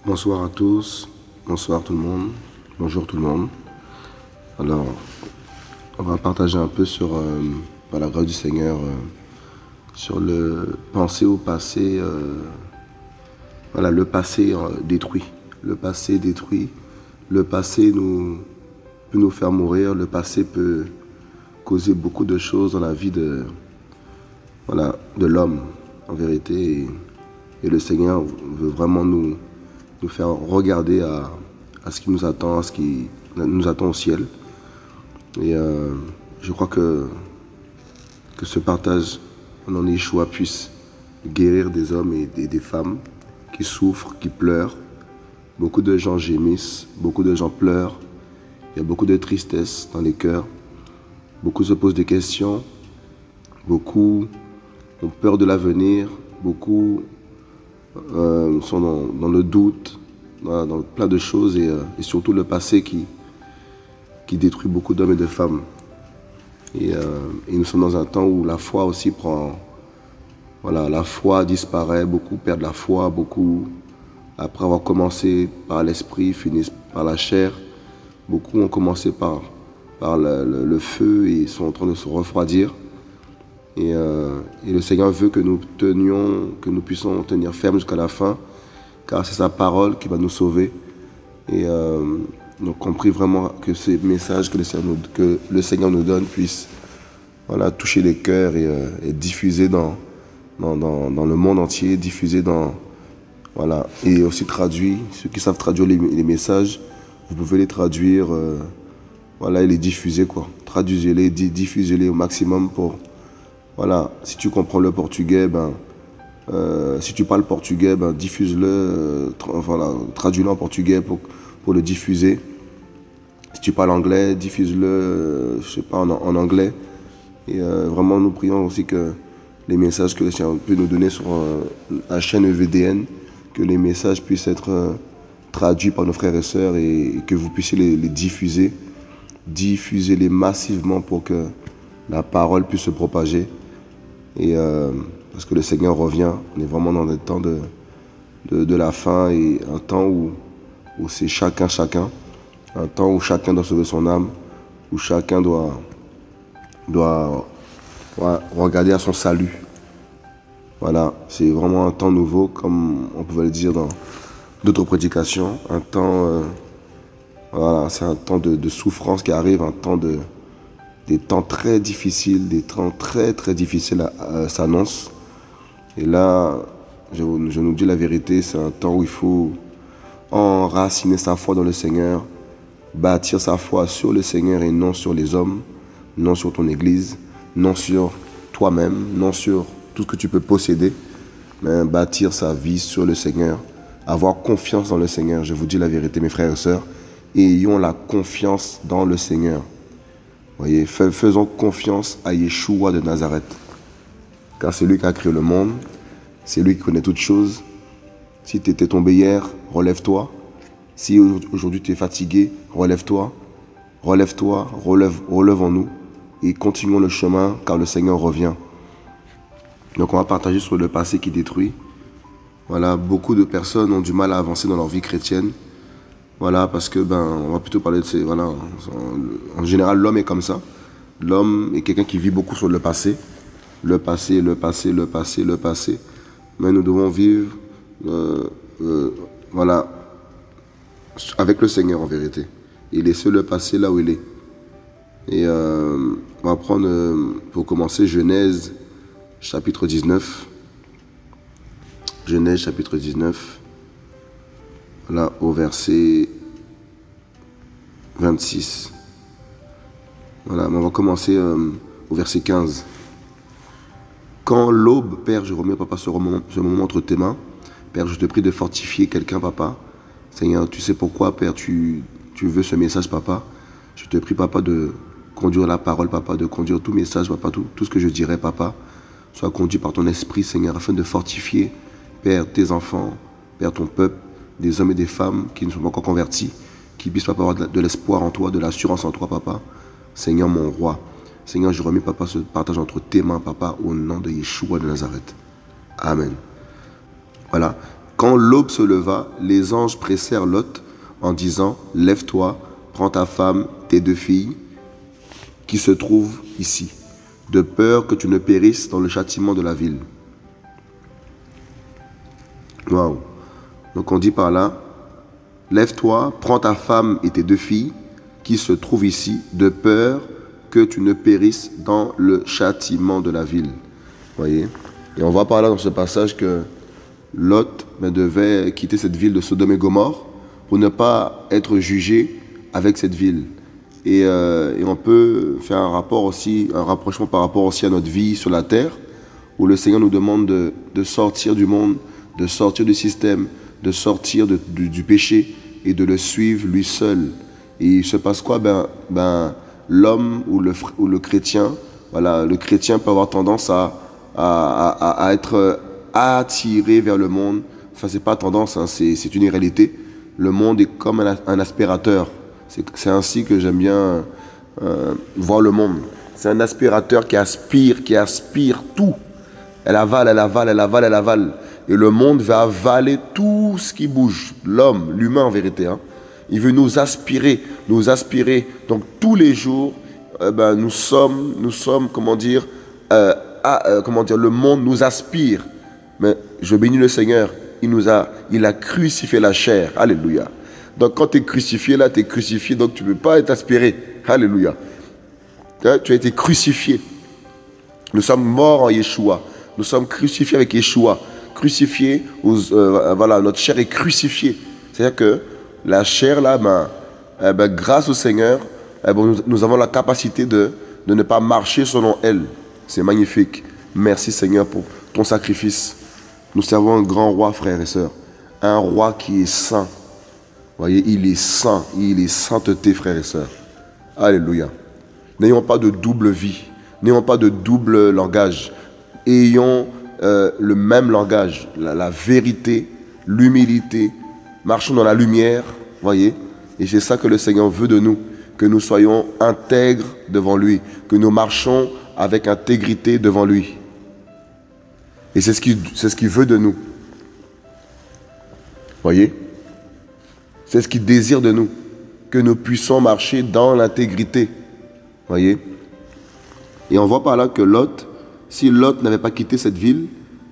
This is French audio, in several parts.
Bonsoir à tous, bonsoir tout le monde, bonjour tout le monde. Alors, on va partager un peu sur, par la grâce du Seigneur, sur le penser au passé, voilà, le passé détruit. Le passé détruit, le passé peut nous faire mourir, le passé peut causer beaucoup de choses dans la vie voilà, de l'homme, en vérité. Et le Seigneur veut vraiment nous faire regarder à ce qui nous attend, à ce qui nous attend au ciel. Et je crois que ce partage en Yeshua puisse guérir des hommes et des femmes qui souffrent, qui pleurent. Beaucoup de gens gémissent, beaucoup de gens pleurent. Il y a beaucoup de tristesse dans les cœurs. Beaucoup se posent des questions. Beaucoup ont peur de l'avenir. Beaucoup sont dans le doute, dans plein de choses et surtout le passé qui détruit beaucoup d'hommes et de femmes. Et nous sommes dans un temps où la foi aussi prend... Voilà, la foi disparaît, beaucoup perdent la foi, beaucoup, après avoir commencé par l'esprit, finissent par la chair. Beaucoup ont commencé par le feu et sont en train de se refroidir. Et le Seigneur veut que nous puissions tenir ferme jusqu'à la fin, car c'est sa parole qui va nous sauver. Et donc on prie vraiment que ces messages que le Seigneur nous donne puissent, voilà, toucher les cœurs et diffuser dans le monde entier, diffuser voilà, et aussi traduit. Ceux qui savent traduire les messages, vous pouvez les traduire, voilà, et les diffuser, quoi. Traduisez-les, diffusez-les au maximum pour... Voilà, si tu comprends le portugais, si tu parles portugais, diffuse-le, voilà, traduis-le en portugais pour le diffuser. Si tu parles anglais, diffuse-le, je sais pas, en anglais. Et vraiment, nous prions aussi que les messages que le Seigneur peut nous donner sur la chaîne EVDN, que les messages puissent être traduits par nos frères et sœurs et que vous puissiez les diffuser. Diffusez-les massivement pour que la parole puisse se propager. Et parce que le Seigneur revient, on est vraiment dans des temps de la fin et un temps où c'est chacun, un temps où chacun doit sauver son âme, où chacun doit regarder à son salut. Voilà, c'est vraiment un temps nouveau, comme on pouvait le dire dans d'autres prédications, un temps, voilà, c'est un temps de souffrance qui arrive, un temps des temps très difficiles, des temps très très difficiles s'annoncent. Et là, je nous dis la vérité, c'est un temps où il faut enraciner sa foi dans le Seigneur, bâtir sa foi sur le Seigneur et non sur les hommes, non sur ton église, non sur toi-même, non sur tout ce que tu peux posséder, mais bâtir sa vie sur le Seigneur, avoir confiance dans le Seigneur. Je vous dis la vérité, mes frères et sœurs, ayons la confiance dans le Seigneur. Voyez, faisons confiance à Yeshua de Nazareth, car c'est lui qui a créé le monde, c'est lui qui connaît toutes choses. Si tu étais tombé hier, relève-toi. Si aujourd'hui tu es fatigué, relève-toi. Relève-toi, relevons-nous et continuons le chemin, car le Seigneur revient. Donc on va partager sur le passé qui détruit. Voilà, beaucoup de personnes ont du mal à avancer dans leur vie chrétienne. Voilà, parce que on va plutôt parler de ces... Voilà, en général, l'homme est comme ça. L'homme est quelqu'un qui vit beaucoup sur le passé. Le passé, le passé, le passé, le passé. Mais nous devons vivre, voilà, avec le Seigneur en vérité. Et laisser le passé là où il est. Et on va prendre, pour commencer, Genèse, chapitre 19. Genèse, chapitre 19. Voilà, au verset 26. Voilà, on va commencer au verset 15. Quand l'aube, Père, je remets, Papa, ce moment entre tes mains. Père, je te prie de fortifier quelqu'un, Papa. Seigneur, tu sais pourquoi, Père, tu veux ce message, Papa. Je te prie, Papa, de conduire la parole, Papa, de conduire tout message, Papa, tout ce que je dirai, Papa, soit conduit par ton esprit, Seigneur, afin de fortifier, Père, tes enfants, Père, ton peuple, des hommes et des femmes qui ne sont pas encore convertis, qui puissent, Papa, avoir de l'espoir en toi, de l'assurance en toi, Papa. Seigneur, mon roi. Seigneur, je remets, Papa, ce partage entre tes mains, Papa, au nom de Yeshua de Nazareth. Amen. Voilà. Quand l'aube se leva, les anges pressèrent Lot en disant, « Lève-toi, prends ta femme, tes 2 filles, qui se trouvent ici, de peur que tu ne périsses dans le châtiment de la ville. » Waouh. Donc on dit par là, « Lève-toi, prends ta femme et tes 2 filles, qui se trouvent ici, de peur que tu ne périsses dans le châtiment de la ville. » Voyez. Et on voit par là dans ce passage que Lot devait quitter cette ville de Sodome et Gomorrhe pour ne pas être jugé avec cette ville. Et on peut faire un rapprochement par rapport aussi à notre vie sur la terre, où le Seigneur nous demande de sortir du monde, de sortir du système, de sortir du péché et de le suivre lui seul. Et il se passe quoi? L'homme ou le chrétien, voilà, le chrétien peut avoir tendance à être attiré vers le monde. Enfin, c'est pas tendance, hein, c'est une réalité. Le monde est comme un aspirateur. C'est ainsi que j'aime bien voir le monde. C'est un aspirateur qui aspire tout. Elle avale, elle avale, elle avale, elle avale. Et le monde va avaler tout ce qui bouge. L'homme, l'humain en vérité, hein. Il veut nous aspirer, nous aspirer. Donc tous les jours, nous sommes, comment dire, le monde nous aspire. Mais je bénis le Seigneur, il a crucifié la chair. Alléluia. Donc quand tu es crucifié, là, tu es crucifié, donc tu ne peux pas être aspiré. Alléluia. Tu as été crucifié. Nous sommes morts en Yeshua. Nous sommes crucifiés avec Yeshua. Crucifiés, voilà, notre chair est crucifiée. C'est-à-dire que la chair, là, grâce au Seigneur, nous avons la capacité de ne pas marcher selon elle. C'est magnifique. Merci Seigneur pour ton sacrifice. Nous servons un grand roi, frères et sœurs. Un roi qui est saint. Vous voyez, il est saint. Il est sainteté, frères et sœurs. Alléluia. N'ayons pas de double vie. N'ayons pas de double langage. Ayons le même langage. La vérité, l'humilité. Marchons dans la lumière. Voyez. Et c'est ça que le Seigneur veut de nous. Que nous soyons intègres devant lui. Que nous marchons avec intégrité devant lui. Et c'est ce qu'il veut de nous. Voyez? C'est ce qu'il désire de nous. Que nous puissions marcher dans l'intégrité. Voyez? Et on voit par là que Lot, si Lot n'avait pas quitté cette ville,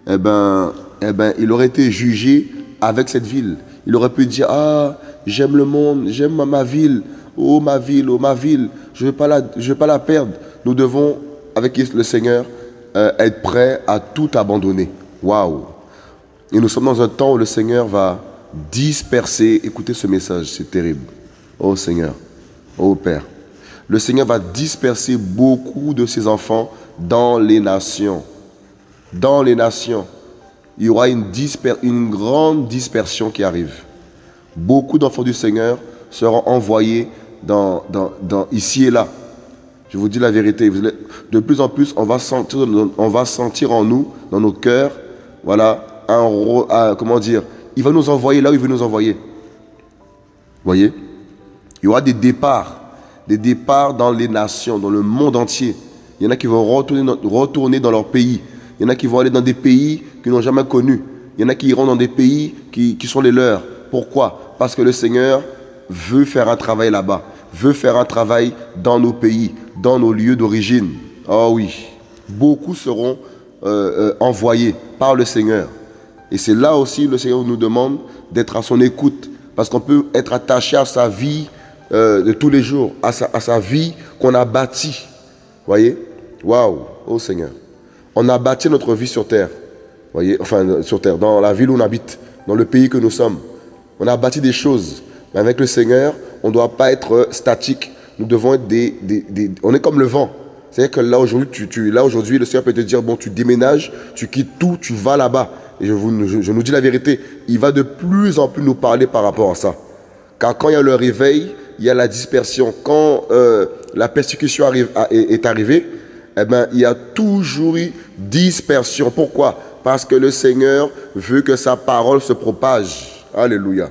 il aurait été jugé avec cette ville. Il aurait pu dire, ah, j'aime le monde, j'aime ma ville, oh ma ville, oh ma ville, je ne veux pas la perdre. Nous devons, avec le Seigneur, être prêts à tout abandonner. Waouh! Et nous sommes dans un temps où le Seigneur va disperser. Écoutez ce message, c'est terrible. Oh Seigneur, oh Père. Le Seigneur va disperser beaucoup de ses enfants dans les nations. Dans les nations. Il y aura une grande dispersion qui arrive. Beaucoup d'enfants du Seigneur seront envoyés ici et là. Je vous dis la vérité. De plus en plus, on va sentir en nous, dans nos cœurs, voilà, comment dire, il va nous envoyer là où il veut nous envoyer. Vous voyez? Il y aura des départs dans les nations, dans le monde entier. Il y en a qui vont retourner dans leur pays. Il y en a qui vont aller dans des pays qu'ils n'ont jamais connus. Il y en a qui iront dans des pays qui sont les leurs. Pourquoi? Parce que le Seigneur veut faire un travail là-bas, veut faire un travail dans nos pays, dans nos lieux d'origine. Oh oui, beaucoup seront envoyés par le Seigneur. Et c'est là aussi le Seigneur nous demande d'être à son écoute. Parce qu'on peut être attaché à sa vie de tous les jours, à sa vie qu'on a bâtie. Voyez? Waouh! Oh Seigneur. On a bâti notre vie sur terre. Voyez? Enfin, sur terre, dans la ville où on habite, dans le pays que nous sommes. On a bâti des choses. Mais avec le Seigneur, on ne doit pas être statique. Nous devons être on est comme le vent. C'est-à-dire que là aujourd'hui, le Seigneur peut te dire, bon, tu déménages, tu quittes tout, tu vas là-bas. Et je nous dis la vérité, il va de plus en plus nous parler par rapport à ça. Car quand il y a le réveil, il y a la dispersion. Quand la persécution est arrivée, il y a toujours eu dispersion. Pourquoi? Parce que le Seigneur veut que sa parole se propage. Alléluia.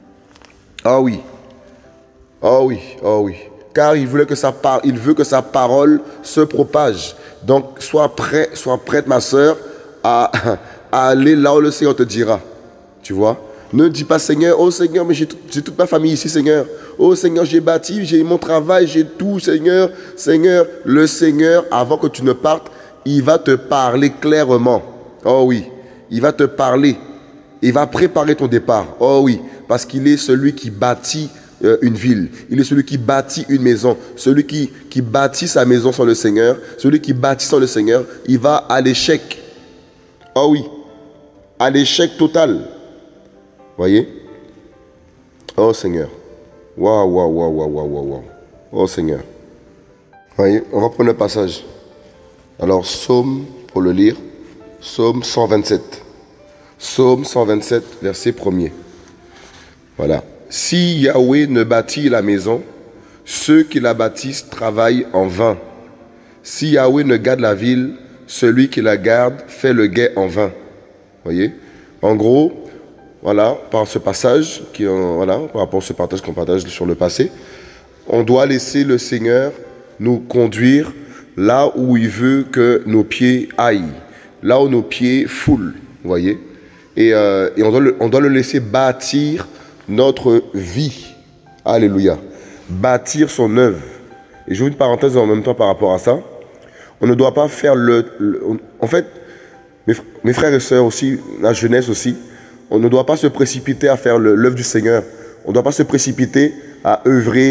Ah oui. Oh oui, oh oui. Car il veut que sa parole se propage. Donc, sois prête, ma sœur, à aller là où le Seigneur te dira. Tu vois? Ne dis pas, Seigneur, oh Seigneur, mais j'ai toute ma famille ici, Seigneur. Oh Seigneur, j'ai bâti, j'ai mon travail, j'ai tout, Seigneur. Seigneur, le Seigneur, avant que tu ne partes, il va te parler clairement. Oh oui, il va te parler. Il va préparer ton départ. Oh oui, parce qu'il est celui qui bâtit une ville. Il est celui qui bâtit une maison. Celui qui bâtit sa maison sans le Seigneur, celui qui bâtit sans le Seigneur, il va à l'échec. Oh oui, à l'échec total. Voyez? Oh Seigneur. Waouh, waouh, waouh, waouh, waouh, waouh. Oh Seigneur. Voyez, on va prendre le passage. Alors, Psaume, pour le lire, Psaume 127. Psaume 127, verset 1er. Voilà. Si Yahweh ne bâtit la maison, ceux qui la bâtissent travaillent en vain. Si Yahweh ne garde la ville, celui qui la garde fait le guet en vain. Voyez? En gros, voilà, par ce passage, voilà, par rapport à ce partage qu'on partage sur le passé, on doit laisser le Seigneur nous conduire là où il veut que nos pieds aillent, là où nos pieds foulent, vous voyez. Et on doit le laisser bâtir notre vie. Alléluia. Bâtir son œuvre. Et je vous une parenthèse en même temps par rapport à ça. On ne doit pas faire en fait, mes frères et sœurs aussi, la jeunesse aussi, on ne doit pas se précipiter à faire l'œuvre du Seigneur. On ne doit pas se précipiter à œuvrer,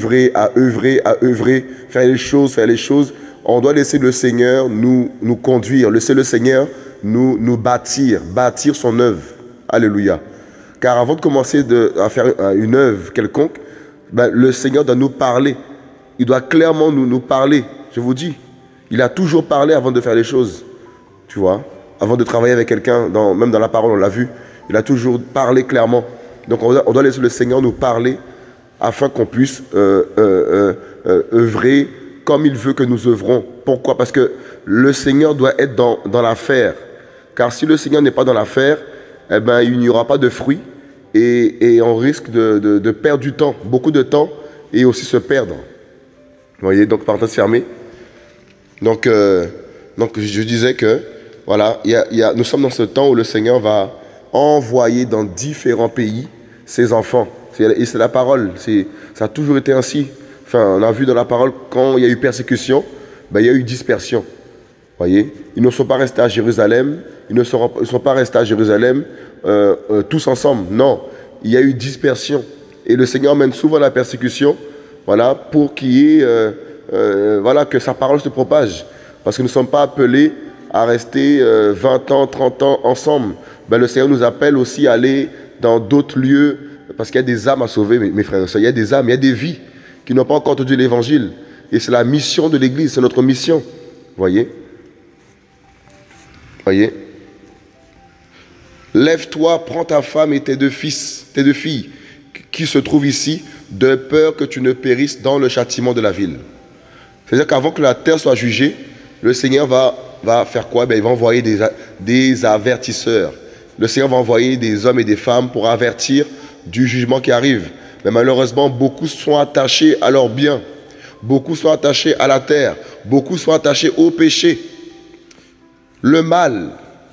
faire les choses. On doit laisser le Seigneur nous conduire, laisser le Seigneur nous bâtir son œuvre. Alléluia. Car avant de commencer à faire une œuvre quelconque, le Seigneur doit nous parler. Il doit clairement nous parler. Je vous dis, il a toujours parlé avant de faire les choses. Tu vois, avant de travailler avec quelqu'un, même dans la parole, on l'a vu. Il a toujours parlé clairement. Donc on doit laisser le Seigneur nous parler afin qu'on puisse œuvrer comme il veut que nous œuvrons. Pourquoi? Parce que le Seigneur doit être dans l'affaire. Car si le Seigneur n'est pas dans l'affaire, eh ben, il n'y aura pas de fruits et on risque de perdre du temps, beaucoup de temps, et aussi se perdre. Vous voyez, donc parenthèse fermée. Donc je disais que voilà, nous sommes dans ce temps où le Seigneur va envoyer dans différents pays ses enfants. Et c'est la parole. Ça a toujours été ainsi. Enfin, on a vu dans la parole, quand il y a eu persécution, il y a eu dispersion. Voyez, ils ne sont pas restés à Jérusalem. Ils ne sont pas restés à Jérusalem tous ensemble. Non, il y a eu dispersion. Et le Seigneur mène souvent la persécution, voilà, pour qu'il y ait, voilà, que sa parole se propage. Parce que nous ne sommes pas appelés à rester 20 ans, 30 ans ensemble. Le Seigneur nous appelle aussi à aller dans d'autres lieux, parce qu'il y a des âmes à sauver, mes frères et sœurs. Il y a des âmes, il y a des vies qui n'ont pas encore entendu l'évangile. Et c'est la mission de l'Église, c'est notre mission. Voyez? Voyez? Lève-toi, prends ta femme et tes deux filles qui se trouvent ici, de peur que tu ne périsses dans le châtiment de la ville. C'est-à-dire qu'avant que la terre soit jugée, le Seigneur va faire quoi? Il va envoyer des avertisseurs. Le Seigneur va envoyer des hommes et des femmes pour avertir du jugement qui arrive. Mais malheureusement, beaucoup sont attachés à leurs biens. Beaucoup sont attachés à la terre. Beaucoup sont attachés au péché. Le mal.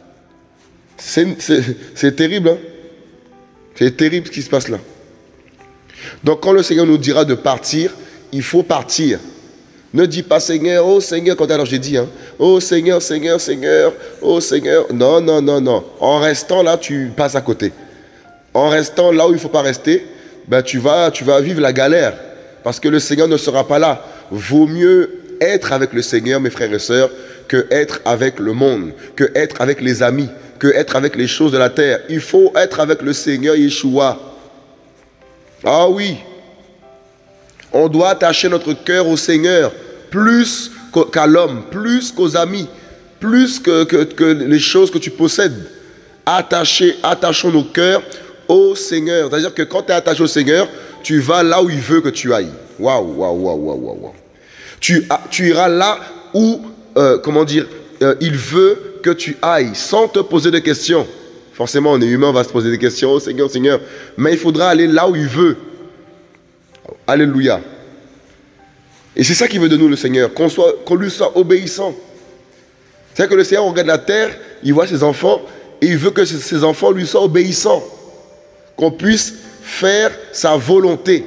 C'est terrible. Hein? C'est terrible ce qui se passe là. Donc quand le Seigneur nous dira de partir, il faut partir. Ne dis pas Seigneur, oh Seigneur, quand alors j'ai dit, hein, oh Seigneur, Seigneur, Seigneur, oh Seigneur. Non, non, non, non. En restant là, tu passes à côté. En restant là où il ne faut pas rester, tu vas vivre la galère. Parce que le Seigneur ne sera pas là. Vaut mieux être avec le Seigneur, mes frères et sœurs, que être avec le monde, que être avec les amis, que être avec les choses de la terre. Il faut être avec le Seigneur Yeshua. Ah oui. On doit attacher notre cœur au Seigneur plus qu'à l'homme, plus qu'aux amis, plus que les choses que tu possèdes. Attachons nos cœurs au Seigneur. C'est-à-dire que quand tu es attaché au Seigneur, tu vas là où il veut que tu ailles. Waouh, waouh, waouh, waouh, waouh. Tu iras là où, il veut que tu ailles, sans te poser de questions. Forcément, on est humain, on va se poser des questions. Oh Seigneur, Seigneur. Mais il faudra aller là où il veut. Alléluia. Et c'est ça qu'il veut de nous, le Seigneur, qu'on lui soit obéissant. C'est-à-dire que le Seigneur regarde la terre, il voit ses enfants, Et il veut que ses enfants lui soient obéissants. Qu'on puisse faire sa volonté.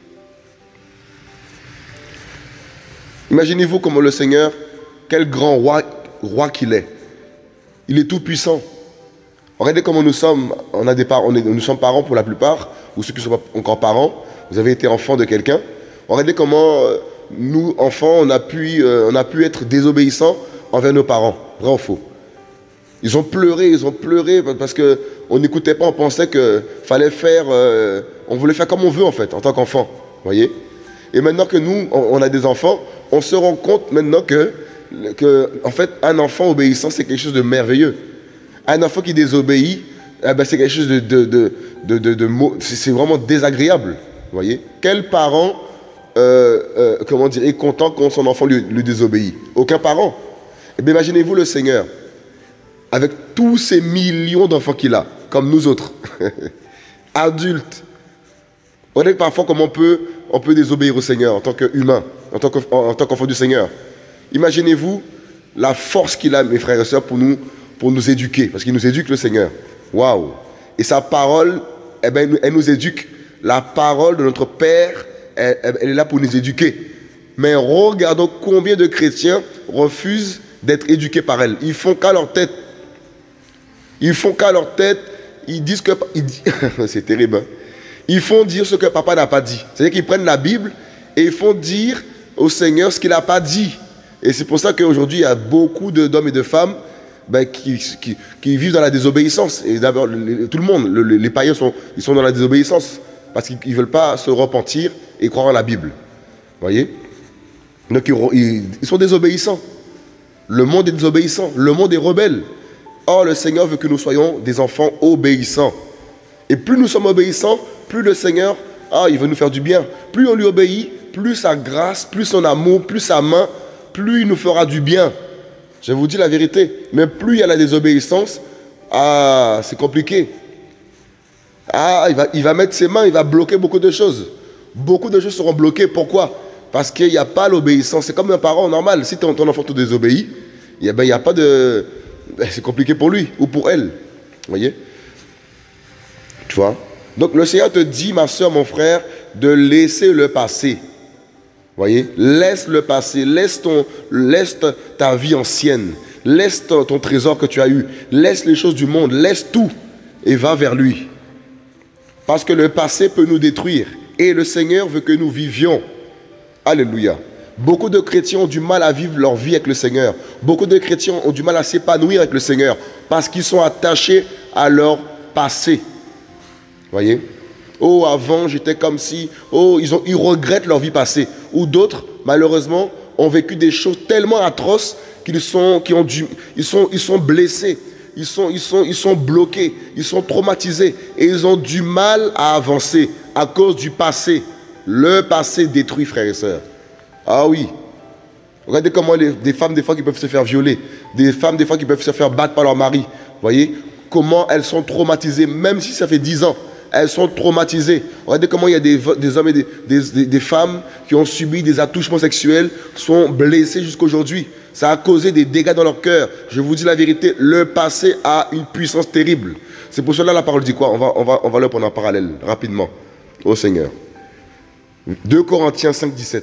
Imaginez-vous comment le Seigneur, quel grand roi qu'il est. Il est tout puissant. Regardez comment nous sommes. Nous sommes parents pour la plupart, ou ceux qui ne sont pas encore parents. Vous avez été enfant de quelqu'un. Regardez comment nous, enfants, on a pu être désobéissants envers nos parents. Vrai ou faux? Ils ont pleuré parce qu'on n'écoutait pas, on pensait qu'il fallait faire... on voulait faire comme on veut en fait, en tant qu'enfant. Voyez? Et maintenant que nous, on a des enfants, on se rend compte maintenant que en fait, un enfant obéissant, c'est quelque chose de merveilleux. Un enfant qui désobéit, c'est quelque chose c'est vraiment désagréable. Voyez? Quel parent est content quand son enfant lui désobéit? Aucun parent. Et bien, imaginez-vous le Seigneur, avec tous ces millions d'enfants qu'il a, comme nous autres, adultes. On est parfois comment on peut désobéir au Seigneur en tant qu'humain, en tant qu'enfant du Seigneur. Imaginez-vous la force qu'il a, mes frères et sœurs, pour nous éduquer, parce qu'il nous éduque le Seigneur. Waouh! Et sa parole, elle nous éduque. La parole de notre Père, elle est là pour nous éduquer. Mais regardons combien de chrétiens refusent d'être éduqués par elle. Ils font qu'à leur tête. Ils font qu'à leur tête. Ils disent que... C'est terrible. Hein? Ils font dire ce que papa n'a pas dit. C'est-à-dire qu'ils prennent la Bible et ils font dire au Seigneur ce qu'il n'a pas dit. Et c'est pour ça qu'aujourd'hui, il y a beaucoup d'hommes et de femmes qui vivent dans la désobéissance. Et d'abord, tout le monde, les païens, ils sont dans la désobéissance. Parce qu'ils ne veulent pas se repentir et croire en la Bible. Vous voyez? Donc ils sont désobéissants. Le monde est désobéissant. Le monde est rebelle. Or, le Seigneur veut que nous soyons des enfants obéissants. Et plus nous sommes obéissants, plus le Seigneur, il veut nous faire du bien. Plus on lui obéit, plus sa grâce, plus son amour, plus sa main, plus il nous fera du bien. Je vous dis la vérité. Mais plus il y a la désobéissance, c'est compliqué. Il va mettre ses mains, il va bloquer beaucoup de choses. Beaucoup de choses seront bloquées. Pourquoi? Parce qu'il n'y a pas l'obéissance. C'est comme un parent normal. Si ton enfant te désobéit, il n'y a pas de... C'est compliqué pour lui ou pour elle. Vous voyez? Tu vois? Donc le Seigneur te dit, ma soeur, mon frère, de laisser le passé. Vous voyez? Laisse le passé. Laisse ta vie ancienne. Laisse ton trésor que tu as eu. Laisse les choses du monde. Laisse tout et va vers lui. Parce que le passé peut nous détruire. Et le Seigneur veut que nous vivions. Alléluia. Beaucoup de chrétiens ont du mal à vivre leur vie avec le Seigneur. Beaucoup de chrétiens ont du mal à s'épanouir avec le Seigneur. Parce qu'ils sont attachés à leur passé. Voyez? Oh, avant, j'étais comme si... Oh, ils regrettent leur vie passée. Ou d'autres, malheureusement, ont vécu des choses tellement atroces qu'ils sont blessés. Ils sont bloqués, ils sont traumatisés et ils ont du mal à avancer à cause du passé. Le passé détruit, frères et sœurs. Ah oui. Regardez comment des femmes, des fois, qui peuvent se faire violer. Des femmes, des fois, qui peuvent se faire battre par leur mari. Vous voyez? Comment elles sont traumatisées, même si ça fait 10 ans. Elles sont traumatisées. Regardez comment il y a des hommes et des femmes qui ont subi des attouchements sexuels, sont blessés jusqu'aujourd'hui. Ça a causé des dégâts dans leur cœur. Je vous dis la vérité, le passé a une puissance terrible. C'est pour cela la parole dit quoi? On va le prendre en parallèle, rapidement, au Seigneur. 2 Corinthiens 5, 17.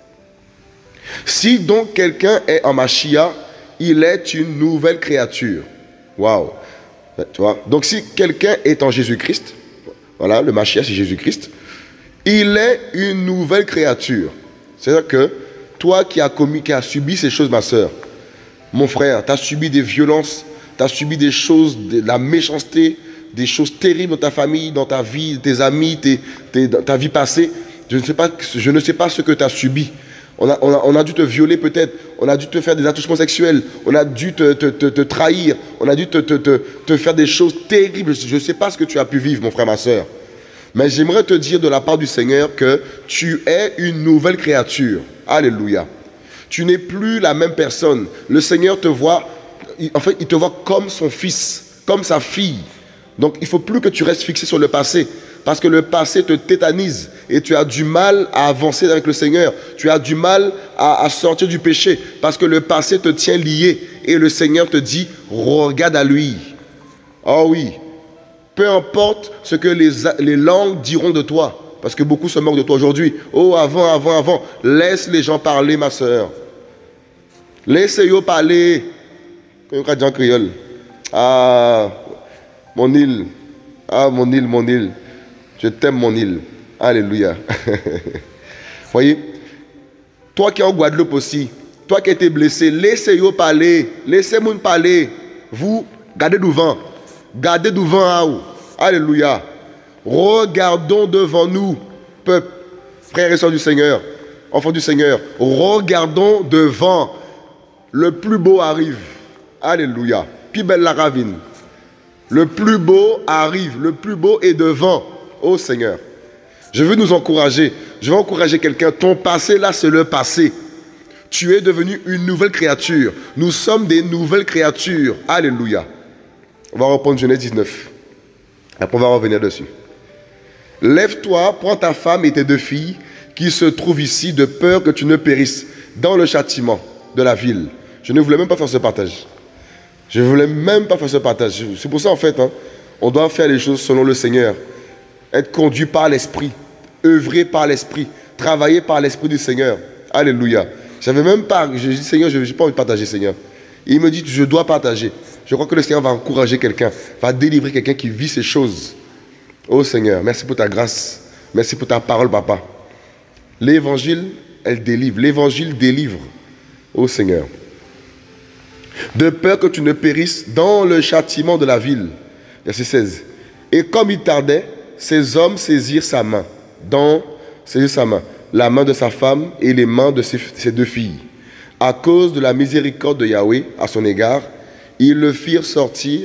Si donc quelqu'un est en Machia, il est une nouvelle créature. Waouh! Tu vois? Donc si quelqu'un est en Jésus-Christ, voilà, le Machia c'est Jésus-Christ, il est une nouvelle créature. C'est-à-dire que toi qui as subi ces choses, ma soeur, mon frère, tu as subi des violences, tu as subi des choses, de la méchanceté, des choses terribles dans ta famille, dans ta vie, tes amis, dans ta vie passée. Je ne sais pas ce que tu as subi. On a dû te violer peut-être, on a dû te faire des attouchements sexuels, on a dû te trahir, on a dû te faire des choses terribles. Je ne sais pas ce que tu as pu vivre, mon frère, ma soeur. Mais j'aimerais te dire de la part du Seigneur que tu es une nouvelle créature. Alléluia. Tu n'es plus la même personne. Le Seigneur te voit, en fait, il te voit comme son fils, comme sa fille. Donc, il ne faut plus que tu restes fixé sur le passé. Parce que le passé te tétanise et tu as du mal à avancer avec le Seigneur. Tu as du mal à sortir du péché parce que le passé te tient lié. Et le Seigneur te dit, regarde à lui. Oh oui. Peu importe ce que les langues diront de toi. Parce que beaucoup se moquent de toi aujourd'hui. Oh, avant. Laisse les gens parler, ma soeur. Laissez-les parler. Comme on dit en créole. Ah, mon île. Ah, mon île. Je t'aime, mon île. Alléluia. Voyez, toi qui es en Guadeloupe aussi, toi qui as été blessé, laissez-les parler. Laissez-moi parler. Vous, gardez devant. Gardez devant. Alléluia. Regardons devant nous, peuple, frères et sœurs du Seigneur, enfants du Seigneur. Regardons devant. Le plus beau arrive. Alléluia. Puis belle la ravine. Le plus beau arrive. Le plus beau est devant. Oh Seigneur. Je veux nous encourager. Je veux encourager quelqu'un. Ton passé, là, c'est le passé. Tu es devenu une nouvelle créature. Nous sommes des nouvelles créatures. Alléluia. On va reprendre Genèse 19. Après, on va revenir dessus. Lève-toi, prends ta femme et tes 2 filles qui se trouvent ici de peur que tu ne périsses dans le châtiment de la ville. Je ne voulais même pas faire ce partage. Je ne voulais même pas faire ce partage. C'est pour ça, en fait, on doit faire les choses selon le Seigneur. Être conduit par l'Esprit. Œuvrer par l'Esprit. Travailler par l'Esprit du Seigneur. Alléluia. J'avais même pas... Je dis, Seigneur, je n'ai pas envie de partager, Seigneur. Et il me dit, je dois partager. Je crois que le Seigneur va encourager quelqu'un, va délivrer quelqu'un qui vit ces choses. Oh Seigneur, merci pour ta grâce. Merci pour ta parole, Papa. L'évangile, elle délivre. L'évangile délivre. Oh Seigneur. De peur que tu ne périsses dans le châtiment de la ville. Verset 16. Et comme il tardait, ces hommes saisirent sa main. La main de sa femme et les mains de ses 2 filles. À cause de la miséricorde de Yahweh à son égard, ils le firent sortir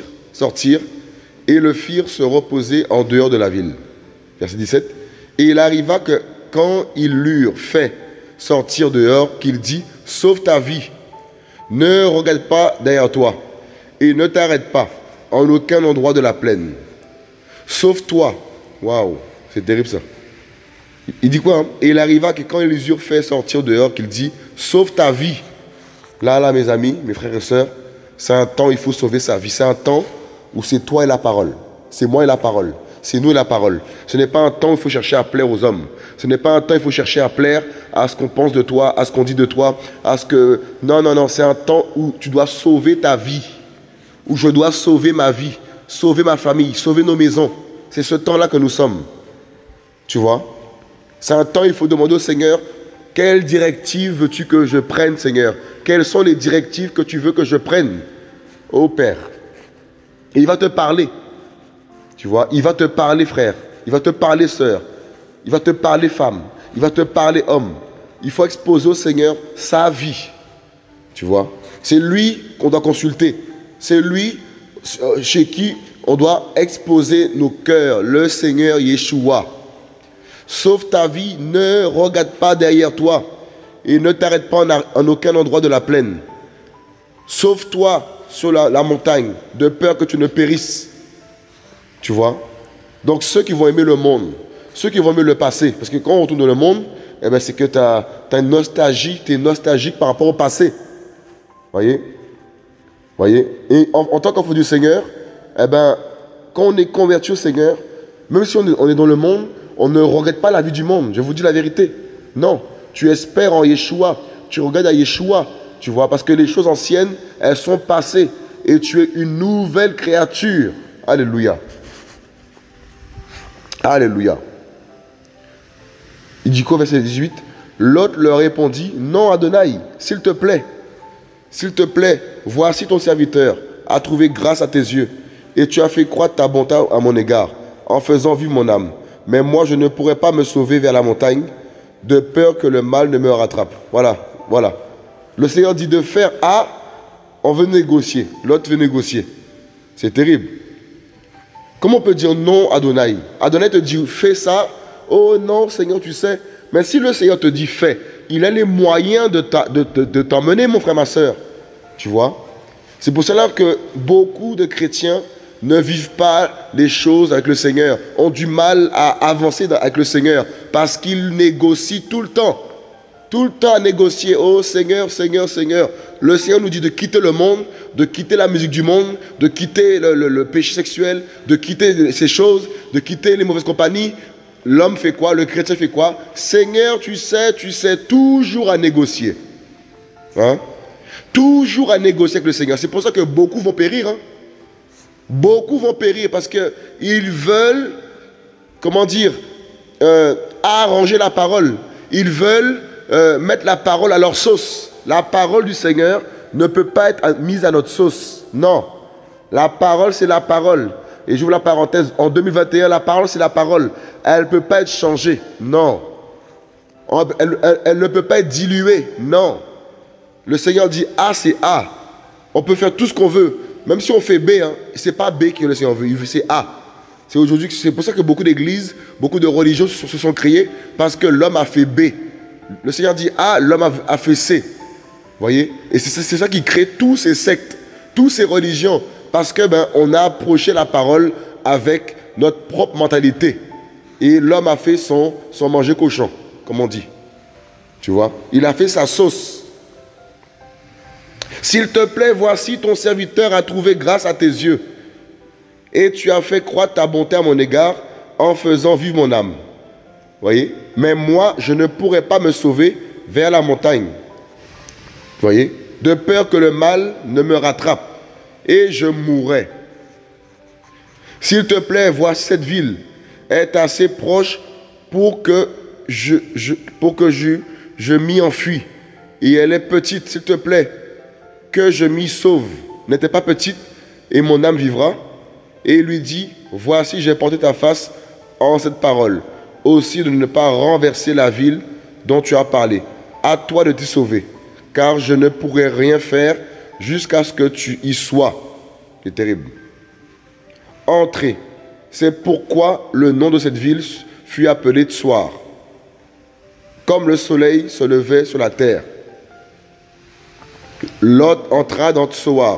et le firent se reposer en dehors de la ville. Verset 17. Et il arriva que quand ils l'eurent fait sortir dehors, qu'il dit, sauve ta vie, ne regarde pas derrière toi et ne t'arrête pas en aucun endroit de la plaine. Sauve-toi. Waouh, c'est terrible ça. Il dit quoi? Et il arriva que quand ils les eurent fait sortir dehors, qu'il dit, sauve ta vie. Là, mes amis, mes frères et sœurs, c'est un temps où il faut sauver sa vie. C'est un temps où c'est toi et la parole. C'est moi et la parole. C'est nous et la parole. Ce n'est pas un temps où il faut chercher à plaire aux hommes. Ce n'est pas un temps où il faut chercher à plaire à ce qu'on pense de toi, à ce qu'on dit de toi, à ce que... Non. C'est un temps où tu dois sauver ta vie. Où je dois sauver ma vie, sauver ma famille, sauver nos maisons. C'est ce temps-là que nous sommes. Tu vois? C'est un temps où il faut demander au Seigneur, quelle directive veux-tu que je prenne, Seigneur? Quelles sont les directives que tu veux que je prenne, ô Père? Et il va te parler. Tu vois, il va te parler, frère. Il va te parler, sœur. Il va te parler, femme. Il va te parler, homme. Il faut exposer au Seigneur sa vie. Tu vois, c'est lui qu'on doit consulter. C'est lui chez qui on doit exposer nos cœurs. Le Seigneur Yeshua. Sauve ta vie, ne regarde pas derrière toi et ne t'arrête pas en aucun endroit de la plaine. Sauve-toi sur la montagne, de peur que tu ne périsses. Tu vois? Donc ceux qui vont aimer le monde, ceux qui vont aimer le passé, parce que quand on retourne dans le monde, eh ben, c'est que tu as une nostalgie, tu es nostalgique par rapport au passé. Voyez? Et en tant qu'enfant du Seigneur, eh ben, quand on est converti au Seigneur, même si on est dans le monde, on ne regrette pas la vie du monde. Je vous dis la vérité. Non, tu espères en Yeshua. Tu regardes à Yeshua. Tu vois, parce que les choses anciennes, elles sont passées. Et tu es une nouvelle créature. Alléluia. Alléluia. Il dit quoi, verset 18? L'autre leur répondit, non, Adonai, s'il te plaît, voici ton serviteur a trouvé grâce à tes yeux. Et tu as fait croître ta bonté à mon égard, en faisant vivre mon âme. Mais moi, je ne pourrais pas me sauver vers la montagne, de peur que le mal ne me rattrape. Voilà. Le Seigneur dit de faire A, on veut négocier. L'autre veut négocier. C'est terrible. Comment on peut dire non, Adonai? Adonai te dit, fais ça. Oh non, Seigneur, tu sais. Mais si le Seigneur te dit, fais, il a les moyens de t'emmener, mon frère, ma soeur. Tu vois? C'est pour cela que beaucoup de chrétiens ne vivent pas les choses avec le Seigneur, ont du mal à avancer avec le Seigneur, parce qu'ils négocient tout le temps à négocier. Oh Seigneur, le Seigneur nous dit de quitter le monde, de quitter la musique du monde, de quitter le péché sexuel, de quitter ces choses, de quitter les mauvaises compagnies. L'homme fait quoi? Le chrétien fait quoi? Seigneur, tu sais toujours à négocier. Hein? Toujours à négocier avec le Seigneur. C'est pour ça que beaucoup vont périr. Hein? Beaucoup vont périr parce qu'ils veulent, comment dire, arranger la parole. Ils veulent mettre la parole à leur sauce. La parole du Seigneur ne peut pas être mise à notre sauce. Non. La parole, c'est la parole. Et j'ouvre la parenthèse. En 2021, la parole, c'est la parole. Elle ne peut pas être changée. Non. Elle ne peut pas être diluée. Non. Le Seigneur dit A, c'est A. On peut faire tout ce qu'on veut. Même si on fait B, hein, ce n'est pas B que le Seigneur veut. C'est A. C'est aujourd'hui, c'est pour ça que beaucoup d'églises, beaucoup de religions se sont créées parce que l'homme a fait B. Le Seigneur dit A, l'homme a fait C. Vous voyez? Et c'est ça qui crée tous ces sectes, toutes ces religions. Parce que on a approché la parole avec notre propre mentalité. Et l'homme a fait son manger cochon, comme on dit. Tu vois? Il a fait sa sauce. S'il te plaît, voici ton serviteur a trouvé grâce à tes yeux. Et tu as fait croître ta bonté à mon égard en faisant vivre mon âme. Vous voyez? Mais moi, je ne pourrai pas me sauver vers la montagne. Vous voyez? De peur que le mal ne me rattrape. Et je mourrai. S'il te plaît, vois cette ville est assez proche pour que je m'y enfuis. Et elle est petite, s'il te plaît, que je m'y sauve. N'était pas petite, et mon âme vivra. Et il lui dit, voici, j'ai porté ta face en cette parole. Aussi de ne pas renverser la ville dont tu as parlé. À toi de t'y sauver, car je ne pourrai rien faire jusqu'à ce que tu y sois. C'est terrible. Entrez. C'est pourquoi le nom de cette ville fut appelé Tsoar. Comme le soleil se levait sur la terre. Lot entra dans Tsoar.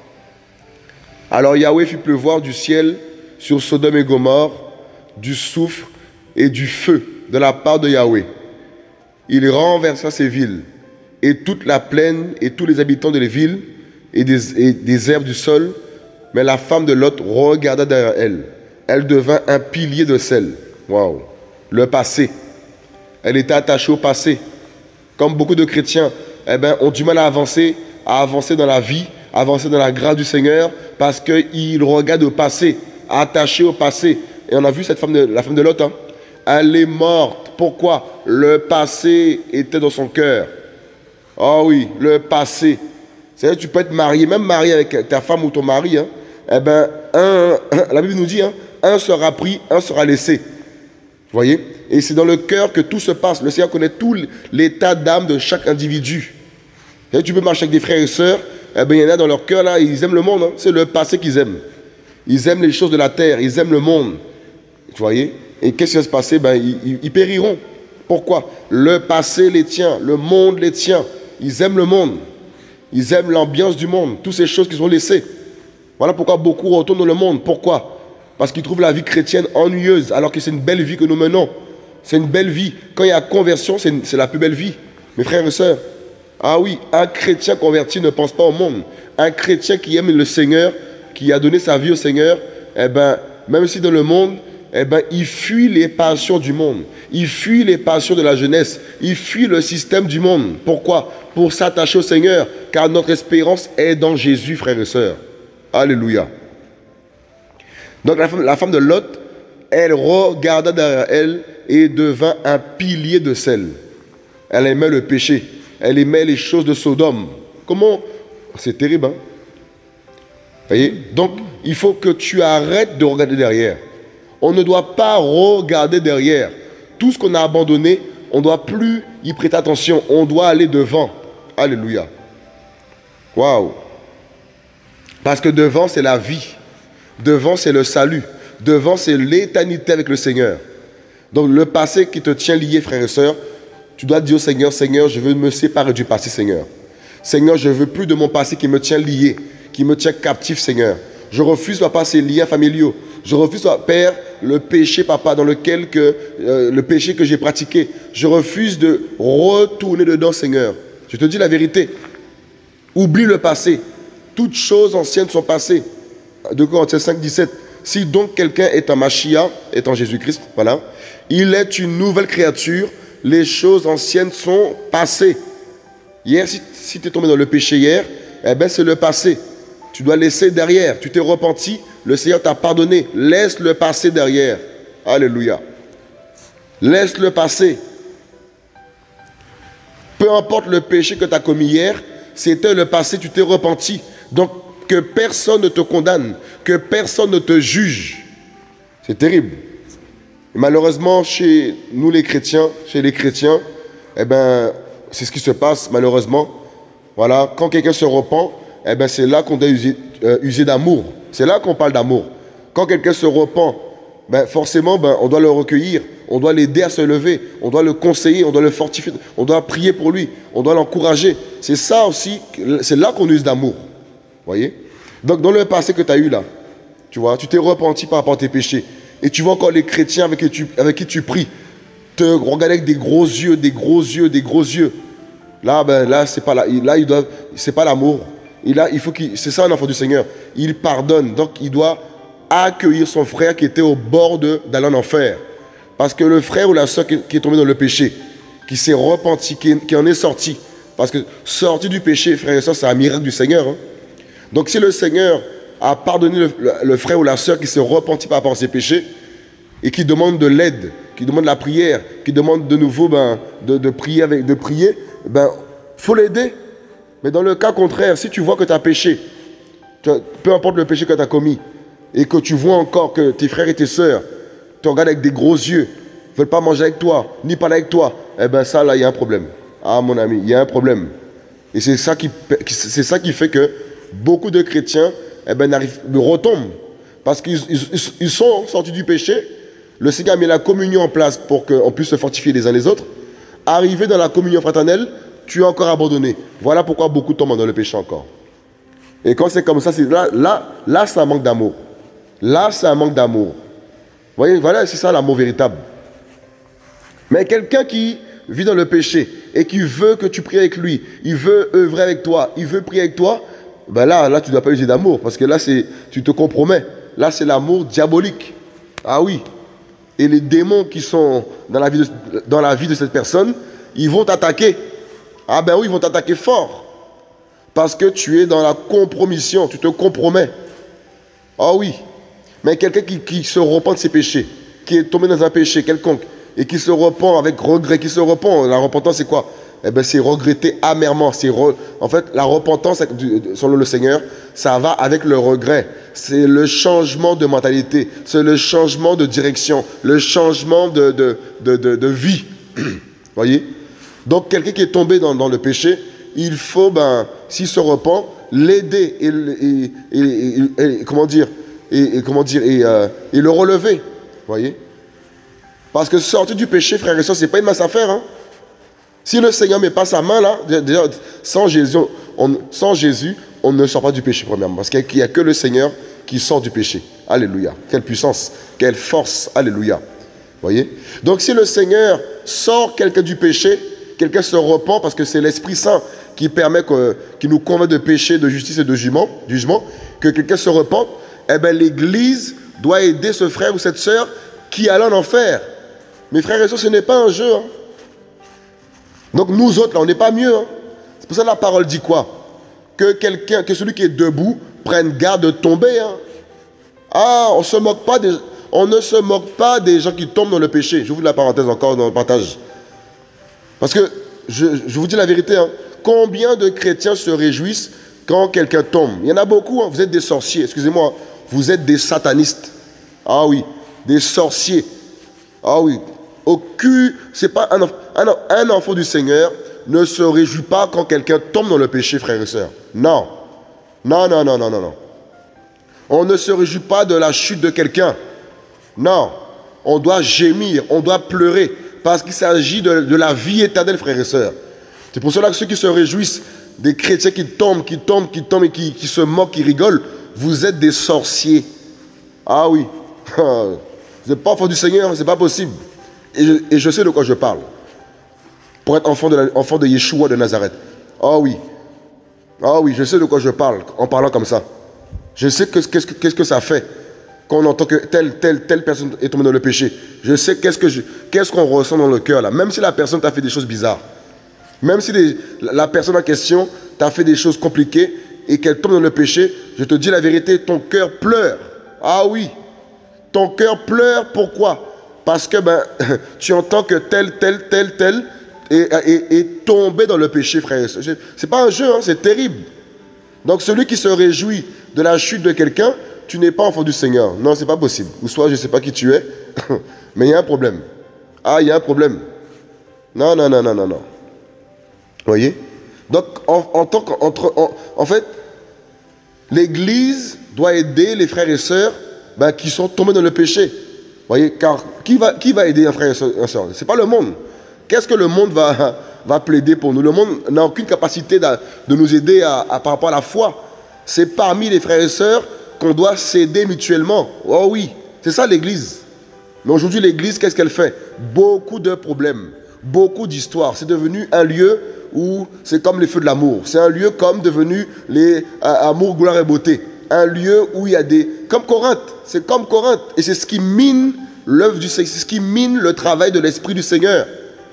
Alors Yahweh fit pleuvoir du ciel sur Sodome et Gomorrhe, du soufre et du feu de la part de Yahweh. Il renversa ces villes, et toute la plaine, et tous les habitants de les villes, et des herbes du sol. Mais la femme de Lot regarda derrière elle. Elle devint un pilier de sel. Waouh! Le passé. Elle était attachée au passé. Comme beaucoup de chrétiens, ont du mal à avancer dans la vie, à avancer dans la grâce du Seigneur, parce qu'ils regardent au passé, attachés au passé. Et on a vu la femme de Lot. Hein? Elle est morte. Pourquoi? Le passé était dans son cœur. Oh oui, le passé. C'est-à-dire que tu peux être marié, même marié avec ta femme ou ton mari. Hein? La Bible nous dit, hein, un sera pris, un sera laissé. Vous voyez? Et c'est dans le cœur que tout se passe. Le Seigneur connaît tout l'état d'âme de chaque individu. Et tu peux marcher avec des frères et sœurs, il y en a dans leur cœur, là, ils aiment le monde. Hein? C'est le passé qu'ils aiment. Ils aiment les choses de la terre, ils aiment le monde. Vous voyez? Et qu'est-ce qui va se passer? Ils périront. Pourquoi? Le passé les tient, le monde les tient. Ils aiment le monde. Ils aiment l'ambiance du monde, toutes ces choses qu'ils ont laissées. Voilà pourquoi beaucoup retournent dans le monde. Pourquoi? Parce qu'ils trouvent la vie chrétienne ennuyeuse, alors que c'est une belle vie que nous menons. C'est une belle vie. Quand il y a conversion, c'est la plus belle vie. Mes frères et sœurs. Ah oui, un chrétien converti ne pense pas au monde. Un chrétien qui aime le Seigneur, qui a donné sa vie au Seigneur, même si dans le monde, il fuit les passions du monde. Il fuit les passions de la jeunesse. Il fuit le système du monde. Pourquoi? Pour s'attacher au Seigneur. Car notre espérance est dans Jésus, frères et sœurs. Alléluia. Donc la femme de Lot, elle regarda derrière elle et devint un pilier de sel. Elle aimait le péché. Elle aimait les choses de Sodome. Comment? C'est terrible, hein? Vous voyez? Donc, il faut que tu arrêtes de regarder derrière. On ne doit pas regarder derrière. Tout ce qu'on a abandonné, on ne doit plus y prêter attention. On doit aller devant. Alléluia. Waouh. Parce que devant, c'est la vie. Devant, c'est le salut. Devant, c'est l'éternité avec le Seigneur. Donc, le passé qui te tient lié, frères et sœurs, tu dois dire au Seigneur, Seigneur, je veux me séparer du passé, Seigneur. Seigneur, je ne veux plus de mon passé qui me tient lié, qui me tient captif, Seigneur. Je refuse, papa, ces liens familiaux. Je refuse, Père, le péché, papa, dans lequel le péché que j'ai pratiqué. Je refuse de retourner dedans, Seigneur. Je te dis la vérité. Oublie le passé. Toutes choses anciennes sont passées. 2 Corinthiens 5, 17. Si donc quelqu'un est en Machia, est en Jésus-Christ, voilà, il est une nouvelle créature, les choses anciennes sont passées. Hier, si tu es tombé dans le péché hier, eh bien c'est le passé. Tu dois laisser derrière. Tu t'es repenti, le Seigneur t'a pardonné. Laisse le passé derrière. Alléluia. Laisse le passé. Peu importe le péché que tu as commis hier, c'était le passé, tu t'es repenti. Donc, que personne ne te condamne, que personne ne te juge. C'est terrible. Et malheureusement, chez nous les chrétiens, eh ben, c'est ce qui se passe malheureusement. Voilà, quand quelqu'un se repent, eh ben, c'est là qu'on doit user d'amour. C'est là qu'on parle d'amour. Quand quelqu'un se repent, ben, forcément, ben, on doit le recueillir, on doit l'aider à se lever, on doit le conseiller, on doit le fortifier, on doit prier pour lui, on doit l'encourager. C'est ça aussi, c'est là qu'on use d'amour. Voyez? Donc dans le passé que tu as eu là, tu vois, tu t'es repenti par rapport à tes péchés. Et tu vois encore les chrétiens avec qui tu pries, te regarder avec des gros yeux, des gros yeux, des gros yeux. Là, ben, là, c'est pas c'est pas l'amour. C'est ça un enfant du Seigneur. Il pardonne, donc il doit accueillir son frère qui était au bord d'aller en enfer. Parce que le frère ou la soeur qui est tombé dans le péché, qui s'est repenti, qui en est sorti. Parce que sortir du péché, frère et soeur, c'est un miracle du Seigneur. Hein. Donc si le Seigneur a pardonné le frère ou la soeur qui s'est repenti par rapport à ses péchés et qui demande de l'aide, qui demande la prière, qui demande de nouveau de prier, ben, faut l'aider. Mais dans le cas contraire, si tu vois que tu as péché, peu importe le péché que tu as commis, et que tu vois encore que tes frères et tes sœurs te regardent avec des gros yeux, ne veulent pas manger avec toi, ni parler avec toi, eh bien ça là, il y a un problème. Ah mon ami, il y a un problème. Et c'est ça qui fait que beaucoup de chrétiens retombent. Parce qu'ils sont sortis du péché. Le Seigneur a mis la communion en place pour qu'on puisse se fortifier les uns les autres. Arrivé dans la communion fraternelle, tu es encore abandonné. Voilà pourquoi beaucoup tombent dans le péché encore. Et quand c'est comme ça, là c'est un manque d'amour. Là, c'est un manque d'amour. Vous voyez, voilà, c'est ça l'amour véritable. Mais quelqu'un qui vit dans le péché et qui veut que tu pries avec lui, il veut œuvrer avec toi, il veut prier avec toi, ben là tu ne dois pas user d'amour, parce que là, tu te compromets. Là, c'est l'amour diabolique. Ah oui. Et les démons qui sont dans la vie de cette personne, ils vont t'attaquer. Ah ben oui, ils vont t'attaquer fort. Parce que tu es dans la compromission, tu te compromets. Ah oui. Mais quelqu'un qui se repent de ses péchés, qui est tombé dans un péché quelconque, et qui se repent avec regret, qui se repent, la repentance c'est quoi? Eh bien c'est regretter amèrement. En fait, la repentance, selon le Seigneur, ça va avec le regret. C'est le changement de mentalité, c'est le changement de direction, le changement de vie. Voyez? Donc quelqu'un qui est tombé dans le péché, il faut, s'il se repent, l'aider et le relever. Voyez? Parce que sortir du péché, frères et sœurs, c'est pas une mince affaire. Hein? Si le Seigneur ne met pas sa main là, déjà, sans Jésus, on ne sort pas du péché, premièrement. Parce qu'il n'y a que le Seigneur qui sort du péché. Alléluia. Quelle puissance, quelle force. Alléluia. Voyez? Donc si le Seigneur sort quelqu'un du péché, quelqu'un se repent, parce que c'est l'Esprit Saint qui permet qui nous convainc de péché, de justice et de jugement, que quelqu'un se repente, eh bien l'Église doit aider ce frère ou cette sœur qui allait en enfer. Mes frères et sœurs, ce n'est pas un jeu. Hein. Donc nous autres, là, on n'est pas mieux. Hein. C'est pour ça que la parole dit quoi? Que celui qui est debout prenne garde de tomber. Hein. Ah, on ne se moque pas des gens qui tombent dans le péché. Je vous la parenthèse encore dans le partage. Parce que, je vous dis la vérité, hein, combien de chrétiens se réjouissent quand quelqu'un tombe? Il y en a beaucoup, hein, vous êtes des sorciers, excusez-moi, vous êtes des satanistes. Ah oui, des sorciers. Ah oui, c'est pas un enfant du Seigneur ne se réjouit pas quand quelqu'un tombe dans le péché, frères et sœurs. Non. Non, non, non, non, non, non. On ne se réjouit pas de la chute de quelqu'un. Non. On doit gémir, on doit pleurer, parce qu'il s'agit de la vie éternelle, frères et sœurs. C'est pour cela que ceux qui se réjouissent des chrétiens qui tombent et qui se moquent, qui rigolent, vous êtes des sorciers. Ah oui. Vous n'êtes pas enfant du Seigneur, ce n'est pas possible. Et je sais de quoi je parle. Pour être enfant de Yeshua de Nazareth. Ah oui. Ah oui, je sais de quoi je parle en parlant comme ça. Je sais qu'est-ce que ça fait quand on entend que telle personne est tombée dans le péché. Je sais qu'est-ce qu'on ressent dans le cœur là. Même si la personne t'a fait des choses bizarres. Même si la personne en question t'a fait des choses compliquées et qu'elle tombe dans le péché, je te dis la vérité, ton cœur pleure. Ah oui, ton cœur pleure, pourquoi? Parce que tu entends que tel est tombé dans le péché, frère et sœur. C'est pas un jeu, hein, c'est terrible. Donc celui qui se réjouit de la chute de quelqu'un, tu n'es pas enfant du Seigneur. Non, c'est pas possible. Ou soit je ne sais pas qui tu es, mais il y a un problème. Ah, il y a un problème. Non. Vous voyez? Donc, en fait, l'Église doit aider les frères et sœurs qui sont tombés dans le péché. Vous voyez? Car qui va aider un frère et une sœur? Ce n'est pas le monde. Qu'est-ce que le monde va plaider pour nous? Le monde n'a aucune capacité de nous aider par rapport à la foi. C'est parmi les frères et sœurs qu'on doit s'aider mutuellement. Oh oui, c'est ça l'Église. Mais aujourd'hui, l'Église, qu'est-ce qu'elle fait? Beaucoup de problèmes, beaucoup d'histoires. C'est devenu un lieu où c'est comme les feux de l'amour. C'est un lieu comme devenu les amour, gloire et beauté. Un lieu où il y a des... Comme Corinthe. C'est comme Corinthe. Et c'est ce qui mine l'œuvre du Seigneur. C'est ce qui mine le travail de l'Esprit du Seigneur.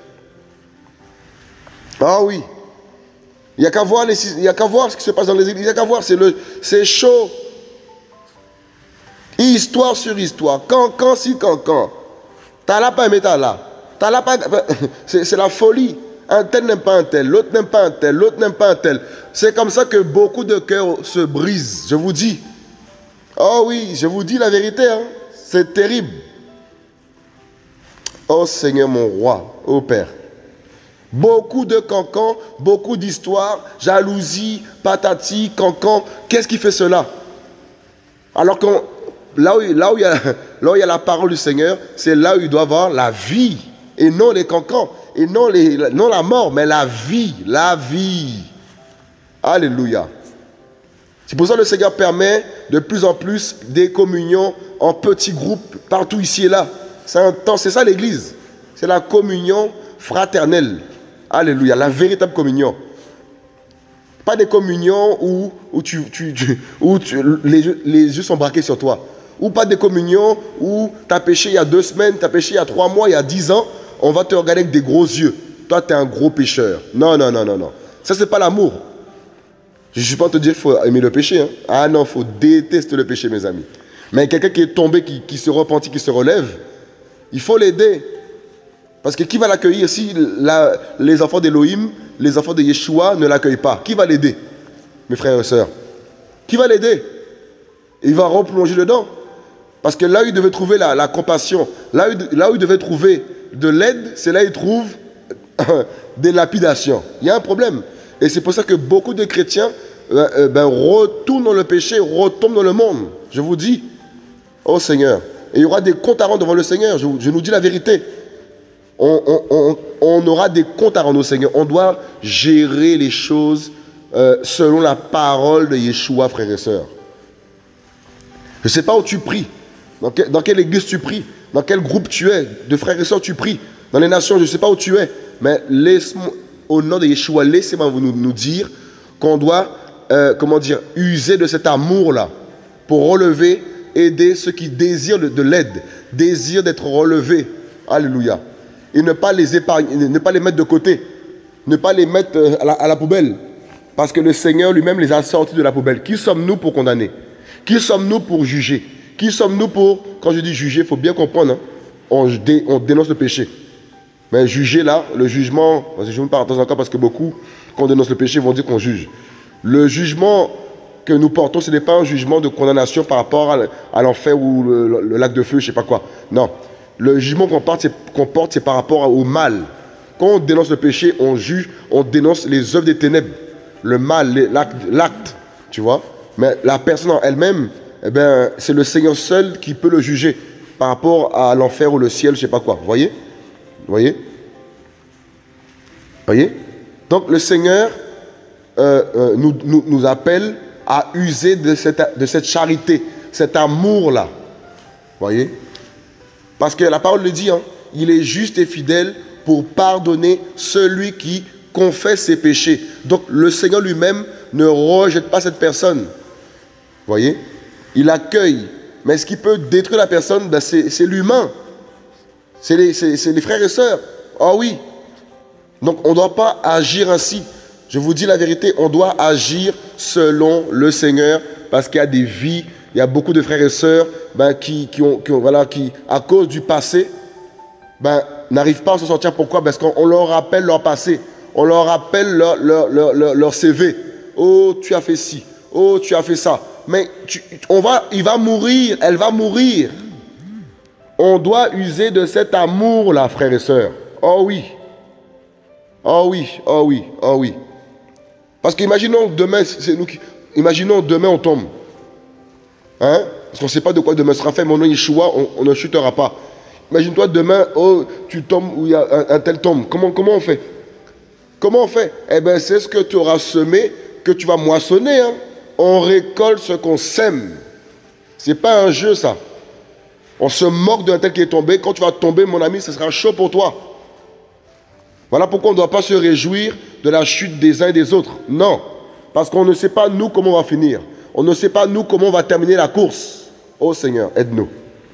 Ah oui. Il n'y a qu'à voir, ce qui se passe dans les églises. Il n'y a qu'à voir. C'est chaud. Histoire sur histoire. Cancan si cancan. T'as là pas aimé t'as là. T'as là pas... C'est la folie. Un tel n'aime pas un tel. L'autre n'aime pas un tel. L'autre n'aime pas un tel. C'est comme ça que beaucoup de cœurs se brisent. Je vous dis. Oh oui, je vous dis la vérité. Hein. C'est terrible. Oh Seigneur mon roi. Oh Père. Beaucoup de cancans, beaucoup d'histoires, jalousie, patati, cancan. Qu'est-ce qui fait cela? Alors que là où il y a la parole du Seigneur, c'est là où il doit avoir la vie. Et non les cancans. Et non la mort, mais la vie. La vie. Alléluia. C'est pour ça que le Seigneur permet de plus en plus des communions en petits groupes, partout ici et là. C'est ça l'Église. C'est la communion fraternelle. Alléluia, la véritable communion. Pas des communions où les yeux sont braqués sur toi. Ou pas des communions où tu as péché il y a 2 semaines, tu as péché il y a 3 mois, il y a 10 ans. On va te regarder avec des gros yeux. Toi, tu es un gros pécheur. Non. Ça, c'est pas l'amour. Je ne suis pas en train de dire qu'il faut aimer le péché. Hein. Ah non, il faut détester le péché, mes amis. Mais quelqu'un qui est tombé, qui se repentit, qui se relève, il faut l'aider. Parce que qui va l'accueillir si les enfants d'Élohim, les enfants de Yeshua ne l'accueillent pas? Qui va l'aider, mes frères et sœurs? Qui va l'aider? Il va replonger dedans. Parce que là où il devait trouver la compassion, là où il devait trouver de l'aide, c'est là où il trouve des lapidations. Il y a un problème. Et c'est pour ça que beaucoup de chrétiens retournent dans le péché, retombent dans le monde. Je vous dis, oh Seigneur. Et il y aura des comptes à rendre devant le Seigneur. Je nous dis la vérité. On aura des comptes à rendre au Seigneur. On doit gérer les choses selon la parole de Yeshua, frères et sœurs. Je ne sais pas où tu pries, dans quelle église tu pries, dans quel groupe tu es, de frères et sœurs tu pries, dans les nations, je ne sais pas où tu es, mais au nom de Yeshua, laissez-moi nous dire qu'on doit, user de cet amour-là pour relever, aider ceux qui désirent de l'aide, désirent d'être relevés. Alléluia. Et ne pas les épargner, ne pas les mettre de côté, ne pas les mettre à la poubelle. Parce que le Seigneur lui-même les a sortis de la poubelle. Qui sommes-nous pour condamner? Qui sommes-nous pour juger? Qui sommes-nous pour... Quand je dis juger, il faut bien comprendre. Hein, on dénonce le péché. Mais juger là, le jugement... Je me parle encore parce que beaucoup, quand on dénonce le péché, vont dire qu'on juge. Le jugement que nous portons, ce n'est pas un jugement de condamnation par rapport à l'enfer ou le lac de feu, je ne sais pas quoi. Non. Le jugement qu'on porte, c'est par rapport au mal. Quand on dénonce le péché, on juge, on dénonce les œuvres des ténèbres. Le mal, l'acte, tu vois. Mais la personne en elle-même, c'est le Seigneur seul qui peut le juger par rapport à l'enfer ou le ciel, je ne sais pas quoi. Vous voyez? Vous voyez? Donc le Seigneur nous appelle à user de cette charité, cet amour-là. Vous voyez? Parce que la parole le dit, hein, il est juste et fidèle pour pardonner celui qui confesse ses péchés. Donc le Seigneur lui-même ne rejette pas cette personne. Vous voyez? Il accueille. Mais ce qui peut détruire la personne, ben c'est l'humain. C'est les frères et sœurs. Ah oui. Donc on ne doit pas agir ainsi. Je vous dis la vérité, on doit agir selon le Seigneur parce qu'il y a des vies, il y a beaucoup de frères et sœurs ben, qui, à cause du passé, ben, n'arrivent pas à s'en sortir. Pourquoi? Parce qu'on leur rappelle leur passé. On leur rappelle leur CV. Oh, tu as fait ci. Oh, tu as fait ça. Mais il va mourir, elle va mourir. On doit user de cet amour-là, frères et sœurs. Oh oui. Oh oui, oh oui, oh oui. Parce qu'imaginons demain, demain on tombe. Hein? Parce qu'on ne sait pas de quoi demain sera fait, mais au nom de Yeshua, on ne chutera pas. Imagine-toi demain, oh, tu tombes où il y a un tel tombe. Comment on fait? Comment on fait? Eh bien, c'est ce que tu auras semé que tu vas moissonner. Hein? On récolte ce qu'on sème. Ce n'est pas un jeu, ça. On se moque d'un tel qui est tombé. Quand tu vas tomber, mon ami, ce sera chaud pour toi. Voilà pourquoi on ne doit pas se réjouir de la chute des uns et des autres. Non. Parce qu'on ne sait pas, nous, comment on va finir. On ne sait pas, nous, comment on va terminer la course. Oh Seigneur, aide-nous.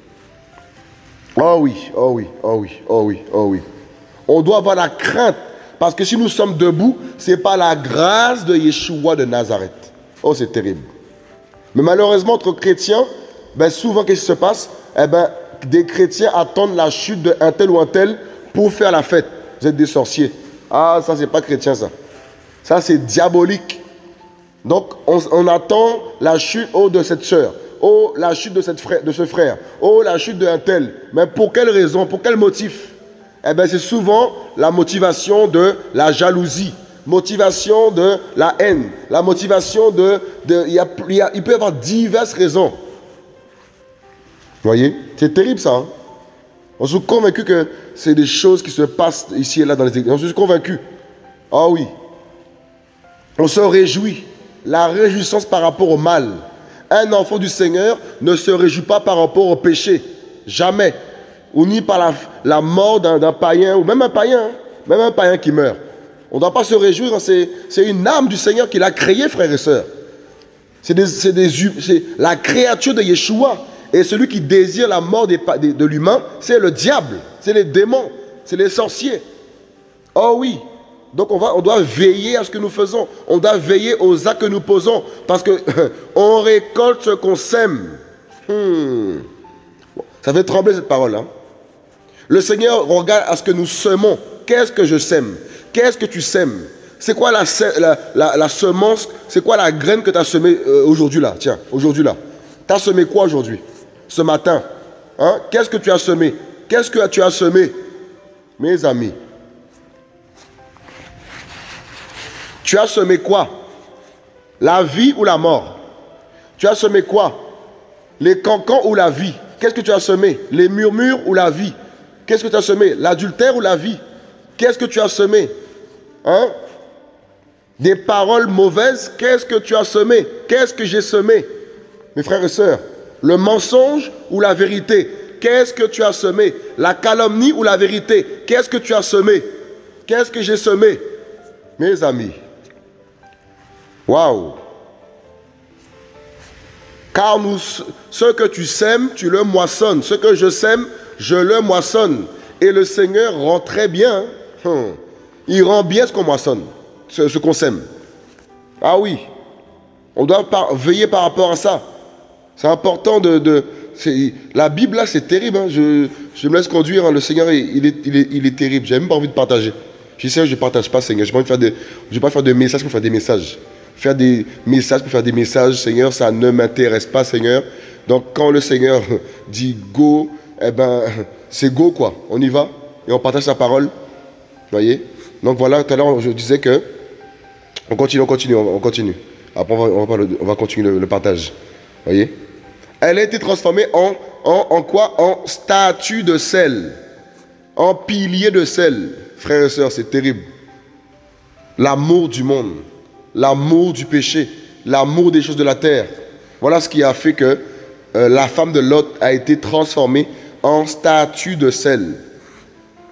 Oh oui, oh oui, oh oui, oh oui, oh oui. On doit avoir la crainte. Parce que si nous sommes debout, ce n'est pas la grâce de Yeshua de Nazareth. Oh, c'est terrible. Mais malheureusement, entre chrétiens, ben, souvent, qu'est-ce qui se passe? Eh ben, des chrétiens attendent la chute d'un tel ou un tel pour faire la fête. Vous êtes des sorciers. Ah, ça, c'est pas chrétien, ça. Ça, c'est diabolique. Donc, on attend la chute de cette sœur. Oh, la chute de ce frère. Oh, la chute d'un tel. Mais pour quelle raison? Pour quel motif? Eh bien, c'est souvent la motivation de la jalousie. Motivation de la haine. La motivation il peut y avoir diverses raisons. Vous voyez? C'est terrible, ça. Hein? On se convaincu que c'est des choses qui se passent ici et là dans les églises. On se convaincu. Ah oui. On se réjouit. La réjouissance par rapport au mal. Un enfant du Seigneur ne se réjouit pas par rapport au péché. Jamais. Ou ni par la mort d'un païen, ou même un païen. Hein? Même un païen qui meurt. On ne doit pas se réjouir. Hein? C'est une âme du Seigneur qui l'a créé, frères et sœurs. C'est la créature de Yeshua. Et celui qui désire la mort de l'humain, c'est le diable, c'est les démons, c'est les sorciers. Oh oui. Donc on doit veiller à ce que nous faisons. On doit veiller aux actes que nous posons. Parce que on récolte ce qu'on sème. Ça fait trembler cette parole. Hein? Le Seigneur regarde à ce que nous semons. Qu'est-ce que je sème? Qu'est-ce que tu sèmes? C'est quoi la semence? C'est quoi la graine que tu as semée aujourd'hui là? Tiens, aujourd'hui là. Tu as semé quoi aujourd'hui? Ce matin, hein? Qu'est-ce que tu as semé? Qu'est-ce que tu as semé? Mes amis, tu as semé quoi? La vie ou la mort? Tu as semé quoi? Les cancans ou la vie? Qu'est-ce que tu as semé? Les murmures ou la vie? Qu'est-ce que tu as semé? L'adultère ou la vie? Qu'est-ce que tu as semé? Hein? Des paroles mauvaises? Qu'est-ce que tu as semé? Qu'est-ce que j'ai semé? Mes frères et sœurs, le mensonge ou la vérité? Qu'est-ce que tu as semé? La calomnie ou la vérité? Qu'est-ce que tu as semé? Qu'est-ce que j'ai semé? Mes amis, waouh! Car ce que tu sèmes, tu le moissonnes. Ce que je sème, je le moissonne. Et le Seigneur rend très bien. Il rend bien ce qu'on moissonne, ce qu'on sème. Ah oui, on doit veiller par rapport à ça. C'est important la Bible, là, c'est terrible. Hein. Je me laisse conduire. Hein. Le Seigneur, il est terrible. Je n'ai même pas envie de partager. Je sais, je ne partage pas, Seigneur. Je ne vais pas faire de messages pour faire des messages. Faire des messages pour faire des messages, Seigneur, ça ne m'intéresse pas, Seigneur. Donc, quand le Seigneur dit go, eh ben, c'est go, quoi. On y va et on partage sa parole. Vous voyez? Donc, voilà, tout à l'heure, je disais que on continue. Après, on va continuer le partage. Vous voyez? Elle a été transformée en quoi? En statue de sel. En pilier de sel. Frères et sœurs, c'est terrible. L'amour du monde. L'amour du péché. L'amour des choses de la terre. Voilà ce qui a fait que la femme de Lot a été transformée en statue de sel.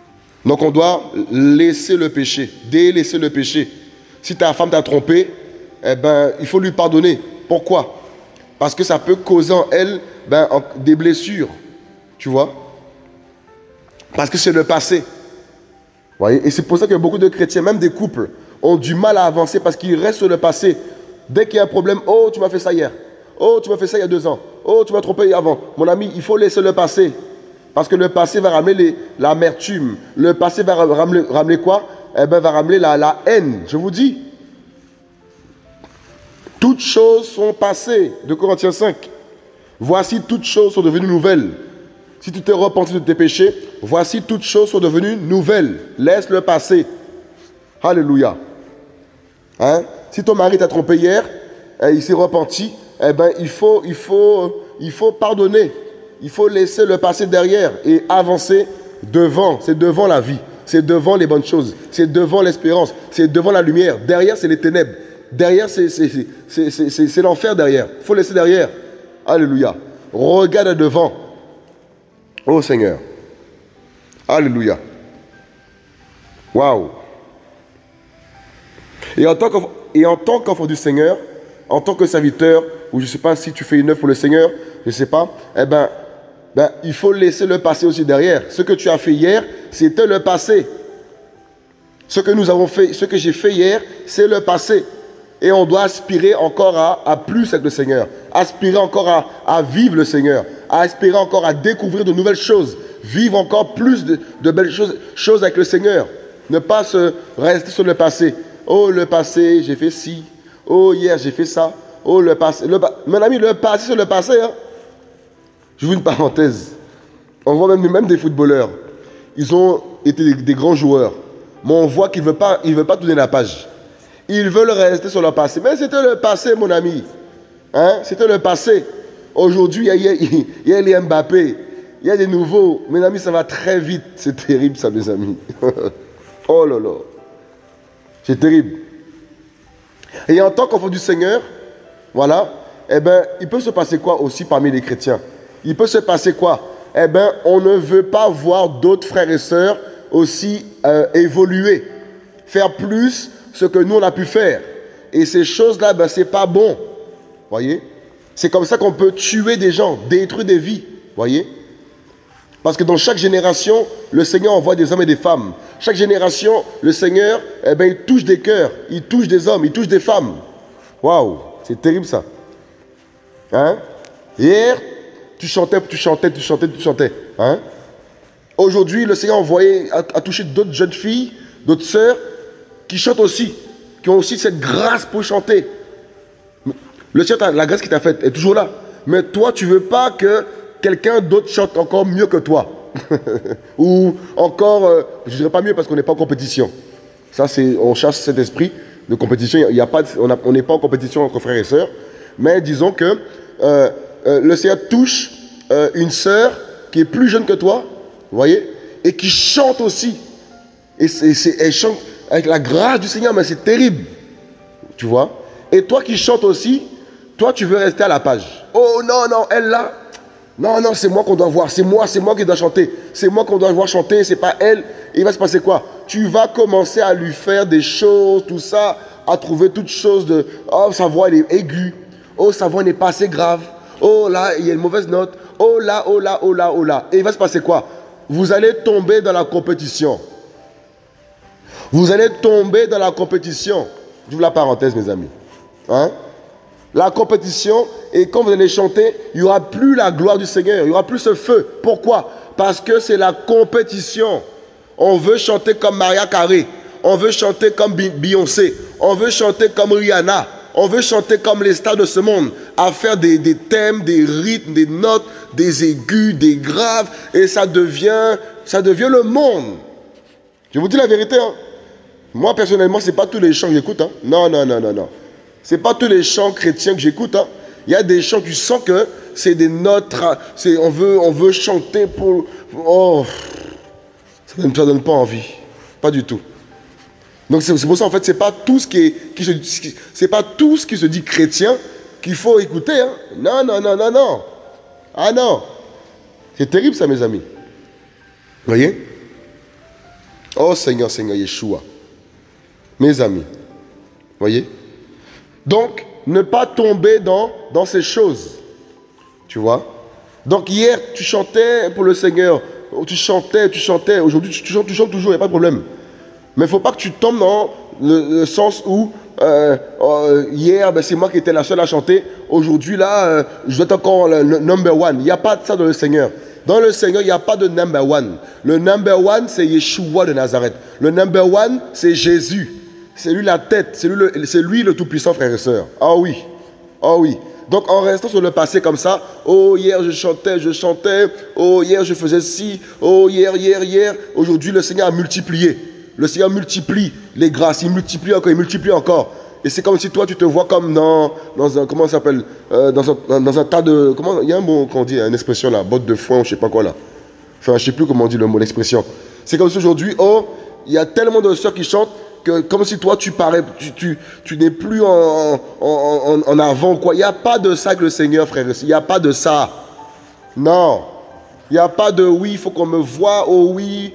Donc on doit laisser le péché. Délaisser le péché. Si ta femme t'a trompé, eh ben, il faut lui pardonner. Pourquoi? Parce que ça peut causer en elle des blessures. Tu vois? Parce que c'est le passé. Voyez? Et c'est pour ça que beaucoup de chrétiens, même des couples, ont du mal à avancer parce qu'ils restent sur le passé. Dès qu'il y a un problème, oh, tu m'as fait ça hier. Oh, tu m'as fait ça il y a 2 ans. Oh, tu m'as trompé avant. Mon ami, il faut laisser le passé. Parce que le passé va ramener l'amertume. Le passé va ramener quoi? Eh bien, va ramener la haine. Je vous dis. Toutes choses sont passées. De Corinthiens 5. Voici toutes choses sont devenues nouvelles. Si tu t'es repenti de tes péchés, voici toutes choses sont devenues nouvelles. Laisse le passé. Alléluia. Hein? Si ton mari t'a trompé hier, il s'est repenti, eh ben, il faut pardonner. Il faut laisser le passé derrière et avancer devant. C'est devant la vie. C'est devant les bonnes choses. C'est devant l'espérance. C'est devant la lumière. Derrière, c'est les ténèbres. Derrière, c'est l'enfer derrière. Il faut laisser derrière. Alléluia. Regarde devant. Oh Seigneur. Alléluia. Waouh. Et en tant qu'enfant du Seigneur, en tant que serviteur, ou je ne sais pas si tu fais une œuvre pour le Seigneur, je ne sais pas, eh ben, il faut laisser le passé aussi derrière. Ce que tu as fait hier, c'était le passé. Ce que nous avons fait, ce que j'ai fait hier, c'est le passé. Et on doit aspirer encore à plus avec le Seigneur. Aspirer encore à vivre le Seigneur. Aspirer encore à découvrir de nouvelles choses. Vivre encore plus de belles choses avec le Seigneur. Ne pas se rester sur le passé. Oh, le passé, j'ai fait ci. Oh, hier, j'ai fait ça. Oh, le passé. Mon ami, le passé, c'est le passé. Hein? Je vous une parenthèse. On voit même des footballeurs. Ils ont été des grands joueurs. Mais on voit qu'ils ne veulent pas tourner la page. Ils veulent rester sur le passé. Mais c'était le passé, mon ami. Hein? C'était le passé. Aujourd'hui, il y a les Mbappé. Il y a des nouveaux. Mes amis, ça va très vite. C'est terrible, ça, mes amis. Oh là là. C'est terrible. Et en tant qu'enfant du Seigneur, voilà, eh ben, il peut se passer quoi aussi parmi les chrétiens? Il peut se passer quoi? Eh ben, on ne veut pas voir d'autres frères et sœurs aussi évoluer, faire plus ce que nous on a pu faire. Et ces choses-là, ben, c'est pas bon. Voyez? C'est comme ça qu'on peut tuer des gens, détruire des vies. Voyez? Parce que dans chaque génération, le Seigneur envoie des hommes et des femmes. Chaque génération, le Seigneur, eh ben, il touche des cœurs, il touche des hommes, il touche des femmes. Waouh, c'est terrible ça. Hein? Hier, tu chantais. Hein? Aujourd'hui, le Seigneur a touché d'autres jeunes filles, d'autres sœurs, qui chantent aussi, qui ont aussi cette grâce pour chanter. Le Seigneur, la grâce qu'il t'a faite est toujours là. Mais toi, tu ne veux pas que quelqu'un d'autre chante encore mieux que toi. Ou encore, je ne dirais pas mieux parce qu'on n'est pas en compétition. Ça, on chasse cet esprit de compétition. On n'est pas en compétition entre frères et sœurs. Mais disons que le Seigneur touche une sœur qui est plus jeune que toi, vous voyez, et qui chante aussi. Et elle chante avec la grâce du Seigneur, mais c'est terrible. Tu vois? Et toi qui chantes aussi, toi tu veux rester à la page. Oh non, non, elle là. Non, non, c'est moi qu'on doit voir. C'est moi qui dois chanter. C'est moi qu'on doit voir chanter, c'est pas elle. Et il va se passer quoi? Tu vas commencer à lui faire des choses, tout ça, à trouver toutes choses de... Oh, sa voix, elle est aiguë. Oh, sa voix n'est pas assez grave. Oh, là, il y a une mauvaise note. Oh, là, oh, là, oh, là, oh, là. Et il va se passer quoi? Vous allez tomber dans la compétition. Vous allez tomber dans la compétition. J'ouvre la parenthèse, mes amis. Hein? La compétition, et quand vous allez chanter, il n'y aura plus la gloire du Seigneur, il n'y aura plus ce feu. Pourquoi? Parce que c'est la compétition. On veut chanter comme Mariah Carey, on veut chanter comme Beyoncé, on veut chanter comme Rihanna, on veut chanter comme les stars de ce monde, à faire des thèmes, des rythmes, des notes, des aigus, des graves, et ça devient le monde. Je vous dis la vérité, hein. Moi personnellement, ce n'est pas tous les chants que j'écoute. Hein. Non, non, non, non, non. Ce n'est pas tous les chants chrétiens que j'écoute. Hein. Il y a des chants, tu sens que c'est des notes, on veut chanter pour... Oh, ça ne donne pas envie. Pas du tout. Donc c'est pour ça, en fait, ce n'est pas tout ce c'est pas tout ce qui se dit chrétien qu'il faut écouter. Hein. Non, non, non, non, non. Ah non. C'est terrible ça, mes amis. Vous voyez? Oh Seigneur, Seigneur Yeshua. Mes amis. Vous voyez? Donc, ne pas tomber dans ces choses. Tu vois? Donc, hier, tu chantais pour le Seigneur. Tu chantais. Aujourd'hui, tu chantes toujours, il n'y a pas de problème. Mais il ne faut pas que tu tombes dans le sens où hier, ben, c'est moi qui étais la seule à chanter. Aujourd'hui, là, je dois être encore le number one. Il n'y a pas de ça dans le Seigneur. Dans le Seigneur, il n'y a pas de number one. Le number one, c'est Yeshua de Nazareth. Le number one, c'est Jésus. C'est lui la tête. C'est lui le tout-puissant, frères et sœurs. Ah oui. Ah oui. Donc, en restant sur le passé comme ça, oh, hier, je chantais. Oh, hier, je faisais ci. Oh, hier. Aujourd'hui, le Seigneur a multiplié. Le Seigneur multiplie les grâces. Il multiplie encore. Et c'est comme si toi, tu te vois comme dans un, comment ça s'appelle, dans un tas de, comment, il y a un mot qu'on dit, une expression là, botte de foin, je sais pas quoi là. Enfin, je sais plus comment on dit le mot, l'expression. C'est comme si aujourd'hui, oh, il y a tellement de sœurs qui chantent que comme si toi, tu parais, tu n'es plus en avant, quoi. Il n'y a pas de ça avec le Seigneur, frère. Il n'y a pas de ça. Non. Il n'y a pas de oui, il faut qu'on me voie, oh oui.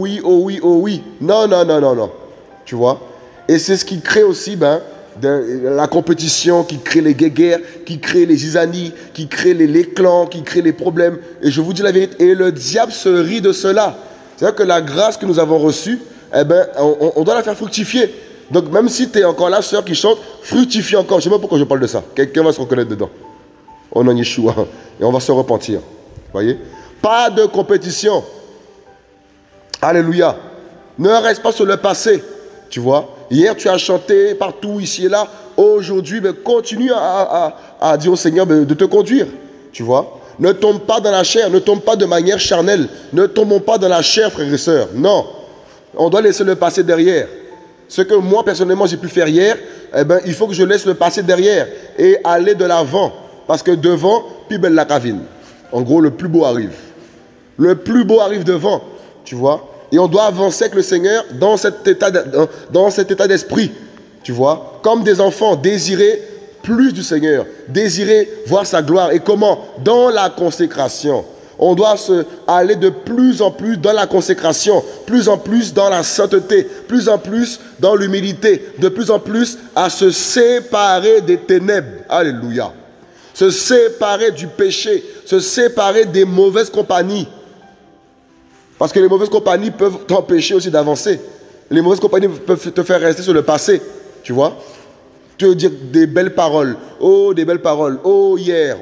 Non. Tu vois? Et c'est ce qui crée aussi la compétition, qui crée les guéguerres, qui crée les zizanies, qui crée les clans, qui crée les problèmes. Et je vous dis la vérité, et le diable se rit de cela. C'est-à-dire que la grâce que nous avons reçue, eh ben, on doit la faire fructifier. Donc même si tu es encore la sœur qui chante, fructifie encore. Je ne sais pas pourquoi je parle de ça. Quelqu'un va se reconnaître dedans. On en Yeshua. Et on va se repentir. Voyez? Pas de compétition. Alléluia. Ne reste pas sur le passé. Tu vois? Hier, tu as chanté partout, ici et là. Aujourd'hui, continue à dire au Seigneur de te conduire. Tu vois? Ne tombe pas dans la chair. Ne tombe pas de manière charnelle. Ne tombons pas dans la chair, frères et sœurs. Non. On doit laisser le passé derrière. Ce que moi, personnellement, j'ai pu faire hier, eh ben, il faut que je laisse le passé derrière et aller de l'avant. Parce que devant, plus belle la cavine. En gros, le plus beau arrive. Le plus beau arrive devant, tu vois. Et on doit avancer avec le Seigneur dans cet état d'esprit, tu vois. Comme des enfants, désirer plus du Seigneur, désirer voir sa gloire. Et comment? Dans la consécration. On doit aller de plus en plus dans la consécration, plus en plus dans la sainteté, plus en plus dans l'humilité, de plus en plus à se séparer des ténèbres. Alléluia. Se séparer du péché, se séparer des mauvaises compagnies. Parce que les mauvaises compagnies peuvent t'empêcher aussi d'avancer. Les mauvaises compagnies peuvent te faire rester sur le passé, tu vois. Te dire des belles paroles. Oh, des belles paroles. Oh, hier,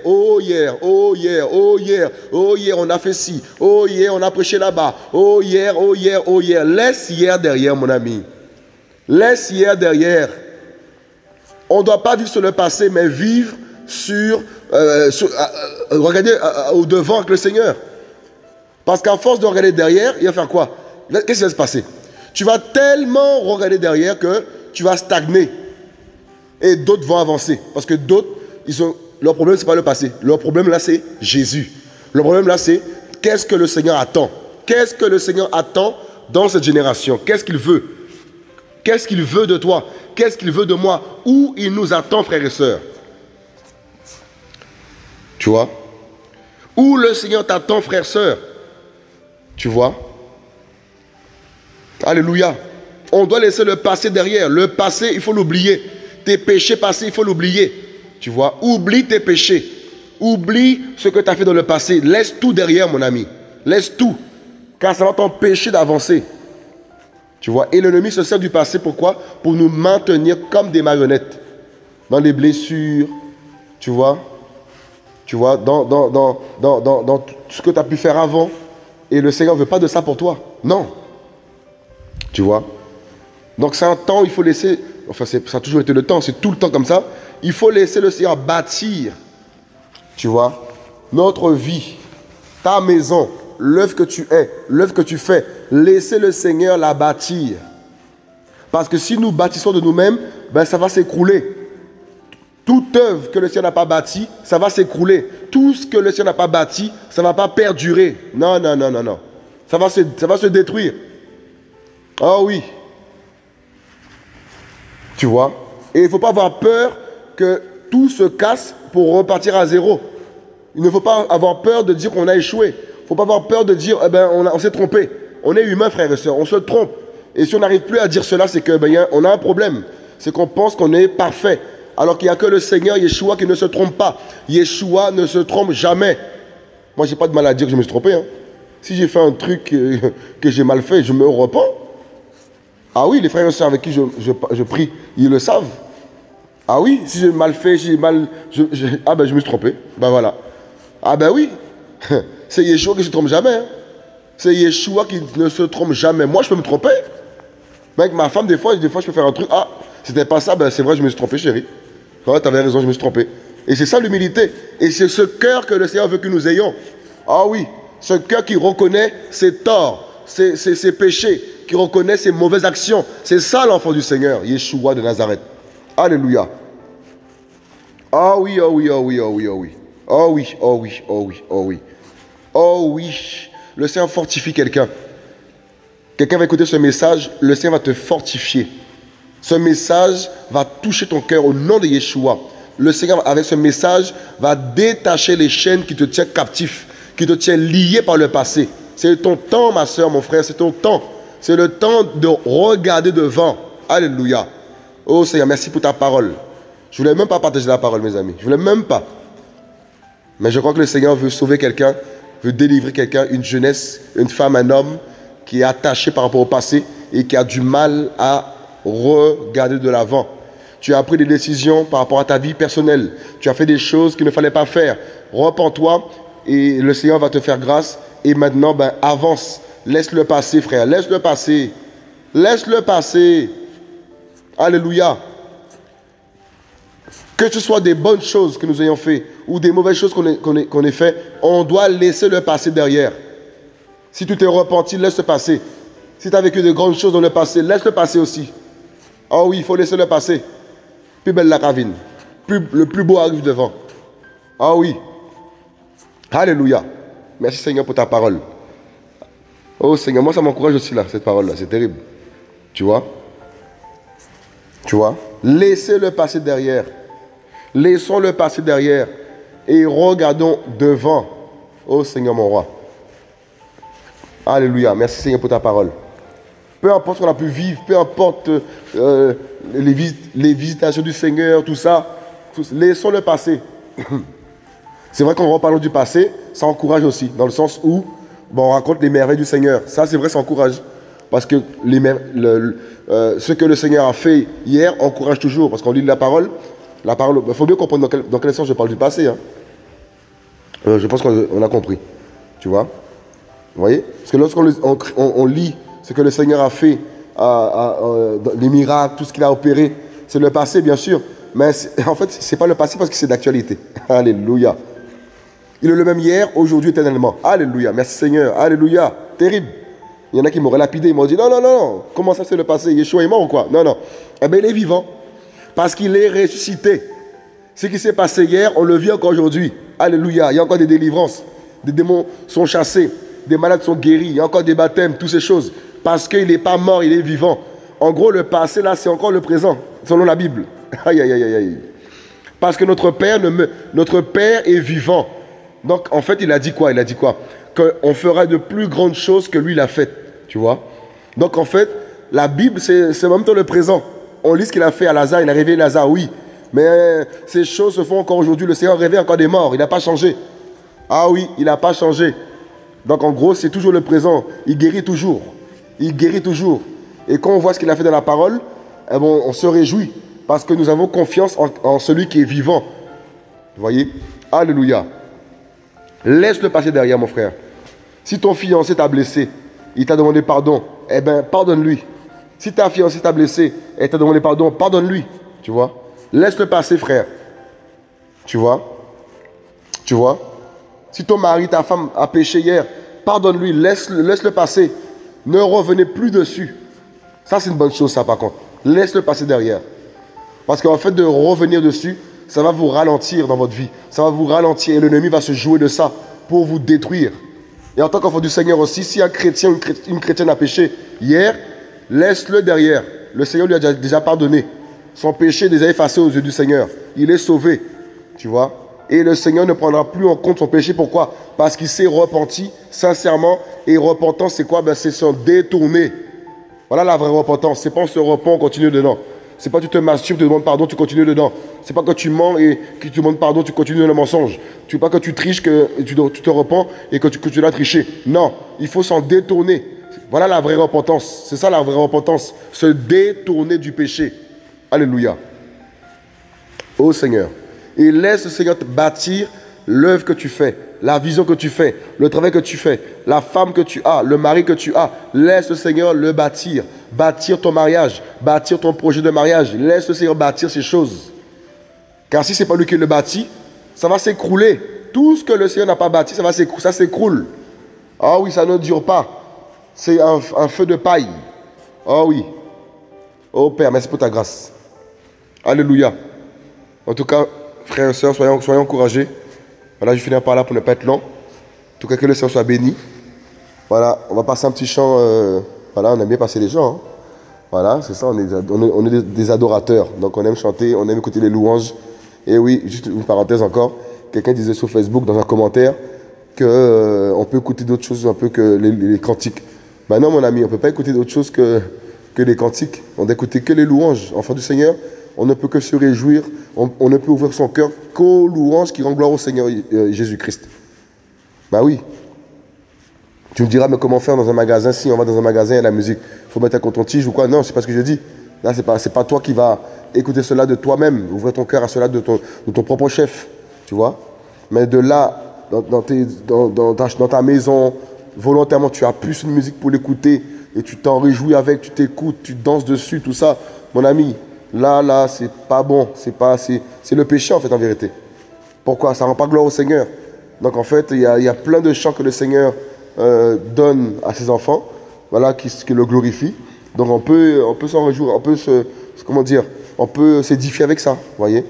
on a fait ci. Oh, hier, on a prêché là-bas. Oh, hier. Laisse hier derrière, mon ami. Laisse hier derrière. On ne doit pas vivre sur le passé, mais vivre regardez au devant avec le Seigneur. Parce qu'à force de regarder derrière, il va faire quoi? Qu'est-ce qui va se passer? Tu vas tellement regarder derrière que tu vas stagner. Et d'autres vont avancer. Parce que d'autres, leur problème, ce n'est pas le passé. Leur problème, là, c'est Jésus. Le problème, là, c'est qu'est-ce que le Seigneur attend? Qu'est-ce que le Seigneur attend dans cette génération? Qu'est-ce qu'il veut? Qu'est-ce qu'il veut de toi? Qu'est-ce qu'il veut de moi? Où il nous attend, frères et sœurs? Tu vois? Où le Seigneur t'attend, frères et sœurs? Tu vois? Alléluia. On doit laisser le passé derrière. Le passé, il faut l'oublier. Tes péchés passés, il faut l'oublier. Tu vois? Oublie tes péchés. Oublie ce que tu as fait dans le passé. Laisse tout derrière, mon ami. Laisse tout. Car ça va t'empêcher d'avancer. Tu vois? Et l'ennemi se sert du passé, pourquoi? Pour nous maintenir comme des marionnettes. Dans les blessures. Tu vois? Tu vois? Dans ce que tu as pu faire avant. Et le Seigneur ne veut pas de ça pour toi. Non. Tu vois? Donc c'est un temps, il faut laisser... Enfin, ça a toujours été le temps, c'est tout le temps comme ça. Il faut laisser le Seigneur bâtir, tu vois, notre vie, ta maison, l'œuvre que tu es, l'œuvre que tu fais. Laissez le Seigneur la bâtir. Parce que si nous bâtissons de nous-mêmes, ben ça va s'écrouler. Toute œuvre que le Seigneur n'a pas bâtie, ça va s'écrouler. Tout ce que le Seigneur n'a pas bâti, ça ne va pas perdurer. Non. Ça va se détruire. Ah oui. Tu vois? Et il ne faut pas avoir peur que tout se casse pour repartir à zéro. Il ne faut pas avoir peur de dire qu'on a échoué. Il ne faut pas avoir peur de dire, on s'est trompé. On est humain, frères et sœurs, on se trompe. Et si on n'arrive plus à dire cela, c'est qu'on a un problème. C'est qu'on pense qu'on est parfait. Alors qu'il n'y a que le Seigneur, Yeshua, qui ne se trompe pas. Yeshua ne se trompe jamais. Moi, je n'ai pas de mal à dire que je me suis trompé. Hein. Si j'ai fait un truc que j'ai mal fait, je me repens. Ah oui, les frères et sœurs avec qui je prie, ils le savent. Ah oui, si j'ai mal fait, ah ben je me suis trompé. Ben voilà. Ah ben oui. C'est Yeshua qui ne se trompe jamais. Hein. C'est Yeshua qui ne se trompe jamais. Moi, je peux me tromper. Mais avec ma femme, des fois, je peux faire un truc. Ah, c'était pas ça, ben c'est vrai, je me suis trompé, chérie. Ouais, t'avais raison, je me suis trompé. Et c'est ça l'humilité. Et c'est ce cœur que le Seigneur veut que nous ayons. Ah oui, ce cœur qui reconnaît ses torts, ses péchés, qui reconnaît ses mauvaises actions. C'est ça l'enfant du Seigneur, Yeshua de Nazareth. Alléluia. Ah oui, oh oui, oh oui, oh oui, oh oui. Oh oui, oh oui, oh oui, oh oui. Oh oui, le Seigneur fortifie quelqu'un. Quelqu'un va écouter ce message, le Seigneur va te fortifier. Ce message va toucher ton cœur au nom de Yeshua. Le Seigneur, avec ce message, va détacher les chaînes qui te tiennent captif, qui te tiennent lié par le passé. C'est ton temps, ma soeur, mon frère, c'est ton temps. C'est le temps de regarder devant. Alléluia. Oh Seigneur, merci pour ta parole. Je ne voulais même pas partager la parole, mes amis. Je ne voulais même pas. Mais je crois que le Seigneur veut sauver quelqu'un, veut délivrer quelqu'un, une jeunesse, une femme, un homme qui est attaché par rapport au passé et qui a du mal à regarder de l'avant. Tu as pris des décisions par rapport à ta vie personnelle. Tu as fait des choses qu'il ne fallait pas faire. Repens-toi et le Seigneur va te faire grâce. Et maintenant, ben, avance. Laisse-le passer, frère. Laisse-le passer. Laisse-le passer. Alléluia. Que ce soit des bonnes choses que nous ayons fait ou des mauvaises choses qu'on ait fait, on doit laisser le passé derrière. Si tu t'es repenti, laisse-le passer. Si tu as vécu de grandes choses dans le passé, laisse-le passer aussi. Ah oui, il faut laisser le passer. Plus belle la ravine. Le plus beau arrive devant. Ah oui. Alléluia. Merci Seigneur pour ta parole. Oh Seigneur, moi ça m'encourage aussi là, cette parole-là. C'est terrible. Tu vois? Tu vois? Laissez le passé derrière. Laissons le passé derrière. Et regardons devant. Oh Seigneur mon roi. Alléluia. Merci Seigneur pour ta parole. Peu importe ce qu'on a pu vivre, peu importe les visitations du Seigneur, tout ça, laissons le passé. C'est vrai qu'en reparlant du passé, ça encourage aussi, dans le sens où on raconte les merveilles du Seigneur. Ça, c'est vrai, ça encourage. Parce que ce que le Seigneur a fait hier encourage toujours. Parce qu'on lit la parole, il faut bien comprendre dans quel sens je parle du passé. Hein. Je pense qu'on a compris. Tu vois? Vous voyez? Parce que lorsqu'on lit ce que le Seigneur a fait, les miracles, tout ce qu'il a opéré, c'est le passé, bien sûr. Mais en fait, ce n'est pas le passé parce que c'est d'actualité. Alléluia. Il est le même hier, aujourd'hui, éternellement. Alléluia. Merci Seigneur. Alléluia. Terrible. Il y en a qui m'auraient lapidé. Ils m'ont dit, non, non, non. Comment ça, c'est le passé? Yeshua est mort ou quoi? Non, non. Eh bien, il est vivant. Parce qu'il est ressuscité. Ce qui s'est passé hier, on le vit encore aujourd'hui. Alléluia. Il y a encore des délivrances. Des démons sont chassés. Des malades sont guéris. Il y a encore des baptêmes, toutes ces choses. Parce qu'il n'est pas mort, il est vivant. En gros, le passé, là, c'est encore le présent, selon la Bible. Aïe, aïe, aïe, aïe. Parce que notre Père est vivant. Donc, en fait, il a dit quoi? Il a dit quoi? Qu'on fera de plus grandes choses que lui, il a faites. Tu vois? Donc, en fait, la Bible, c'est en même temps le présent. On lit ce qu'il a fait à Lazare. Il a réveillé Lazare, oui. Mais ces choses se font encore aujourd'hui. Le Seigneur réveille encore des morts. Il n'a pas changé. Ah oui, il n'a pas changé. Donc, en gros, c'est toujours le présent. Il guérit toujours. Il guérit toujours. Et quand on voit ce qu'il a fait dans la parole, eh bon, on se réjouit. Parce que nous avons confiance en celui qui est vivant. Vous voyez? Alléluia. Laisse-le passer derrière, mon frère. Si ton fiancé t'a blessé, il t'a demandé pardon, eh bien, pardonne-lui. Si ta fiancée t'a blessé, elle t'a demandé pardon, pardonne-lui. Tu vois? Laisse-le passer, frère. Tu vois? Tu vois? Si ton mari, ta femme a péché hier, pardonne-lui, laisse-le passer. Ne revenez plus dessus. Ça, c'est une bonne chose, ça, par contre. Laisse-le passer derrière. Parce qu'en fait, de revenir dessus, ça va vous ralentir dans votre vie. Ça va vous ralentir et l'ennemi va se jouer de ça pour vous détruire. Et en tant qu'enfant du Seigneur aussi, si un chrétien, une chrétienne a péché hier, laisse-le derrière. Le Seigneur lui a déjà pardonné. Son péché est déjà effacé aux yeux du Seigneur. Il est sauvé. Tu vois? Et le Seigneur ne prendra plus en compte son péché. Pourquoi? Parce qu'il s'est repenti sincèrement. Et repentance, c'est quoi? Ben, c'est se détourner. Voilà la vraie repentance. C'est pas on se repent, on continue dedans. C'est pas tu te masturbes, tu demandes pardon, tu continues dedans. C'est pas que tu mens et que tu demandes pardon, tu continues le mensonge. Tu veux pas que tu triches, que tu te repens et que tu l'as triché. Non, il faut s'en détourner. Voilà la vraie repentance. C'est ça la vraie repentance. Se détourner du péché. Alléluia. Ô Seigneur. Et laisse le Seigneur te bâtir l'œuvre que tu fais, la vision que tu fais, le travail que tu fais, la femme que tu as, le mari que tu as. Laisse le Seigneur le bâtir. Bâtir ton mariage, bâtir ton projet de mariage. Laisse le Seigneur bâtir ces choses. Car si ce n'est pas lui qui le bâtit, ça va s'écrouler. Tout ce que le Seigneur n'a pas bâti, ça s'écroule. Ah oui, ça ne dure pas. C'est un feu de paille. Ah oui. Oh Père, merci pour ta grâce. Alléluia. En tout cas, frères et sœurs, soyons encouragés. Voilà, je finis par là pour ne pas être long. En tout cas, que le Seigneur soit béni. Voilà, on va passer un petit chant. Voilà, on aime bien passer les chants. Hein. Voilà, c'est ça, on est des adorateurs. Donc on aime chanter, on aime écouter les louanges. Et oui, juste une parenthèse encore. Quelqu'un disait sur Facebook, dans un commentaire, qu'on peut écouter d'autres choses un peu que les cantiques. Ben non, mon ami, on ne peut pas écouter d'autres choses que les cantiques. On doit écouter que les louanges. Enfant du Seigneur, on ne peut que se réjouir. On ne peut ouvrir son cœur qu'aux louanges qui rendent gloire au Seigneur Jésus-Christ. Ben oui. Tu me diras, mais comment faire dans un magasin? Si on va dans un magasin, il y a la musique. Il faut mettre un coton-tige ou quoi? Non, c'est pas ce que je dis. Là, c'est pas toi qui vas écouter cela de toi-même. Ouvrir ton cœur à cela de ton propre chef. Tu vois? Mais de là, dans ta maison, volontairement, tu as plus une musique pour l'écouter et tu t'en réjouis avec, tu t'écoutes, tu danses dessus, tout ça. Mon ami, là, c'est pas bon. C'est le péché, en fait, en vérité. Pourquoi? Ça ne rend pas gloire au Seigneur. Donc, en fait, il y a plein de chants que le Seigneur donne à ses enfants, voilà, qui le glorifient. Donc on peut s'en réjouir, on peut s'édifier avec ça, vous voyez.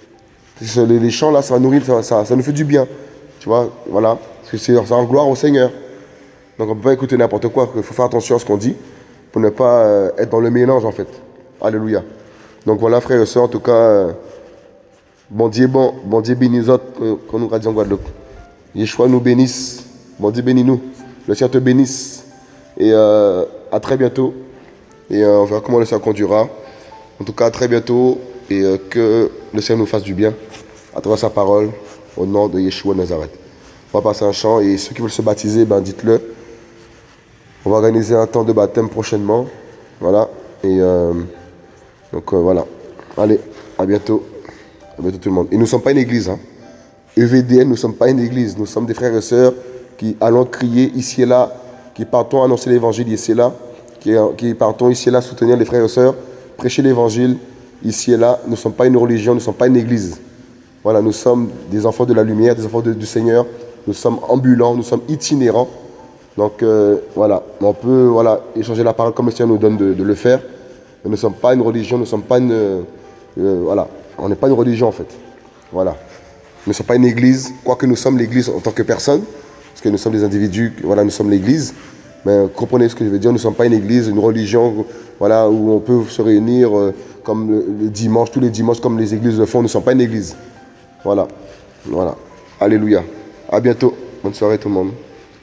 Les chants là, ça va nourrir, ça nous fait du bien, tu vois, voilà, parce que ça rend gloire au Seigneur. Donc on ne peut pas écouter n'importe quoi, il faut faire attention à ce qu'on dit, pour ne pas être dans le mélange en fait. Alléluia. Donc voilà frères et sœurs, en tout cas, bon Dieu bénis nous autres, qu'on nous radie en Guadeloupe. Yeshua nous bénisse, bon Dieu bénis nous. Le Seigneur te bénisse. Et à très bientôt. Et on verra comment le Seigneur conduira. En tout cas, à très bientôt. Et que le Seigneur nous fasse du bien à travers sa parole. Au nom de Yeshua Nazareth. On va passer un chant. Et ceux qui veulent se baptiser, ben dites-le. On va organiser un temps de baptême prochainement. Voilà. Et donc voilà. Allez, à bientôt. À bientôt tout le monde. Et nous ne sommes pas une église. Hein. EVDN, nous ne sommes pas une église. Nous sommes des frères et sœurs qui allons crier ici et là, qui partons annoncer l'évangile ici et là, qui partons ici et là soutenir les frères et sœurs, prêcher l'évangile ici et là. Nous ne sommes pas une religion, nous ne sommes pas une église. Voilà, nous sommes des enfants de la lumière, des enfants du Seigneur. Nous sommes ambulants, nous sommes itinérants. Donc voilà, on peut échanger la parole comme le Seigneur nous donne de le faire. Mais nous ne sommes pas une religion, nous ne sommes pas une... voilà, on n'est pas une religion en fait. Voilà. Nous ne sommes pas une église, quoique nous sommes l'église en tant que personne. Parce que nous sommes des individus, voilà, nous sommes l'église. Mais comprenez ce que je veux dire, nous ne sommes pas une église, une religion, voilà, où on peut se réunir comme le dimanche, tous les dimanches, comme les églises le font. Nous ne sommes pas une église. Voilà. Voilà. Alléluia. À bientôt. Bonne soirée tout le monde.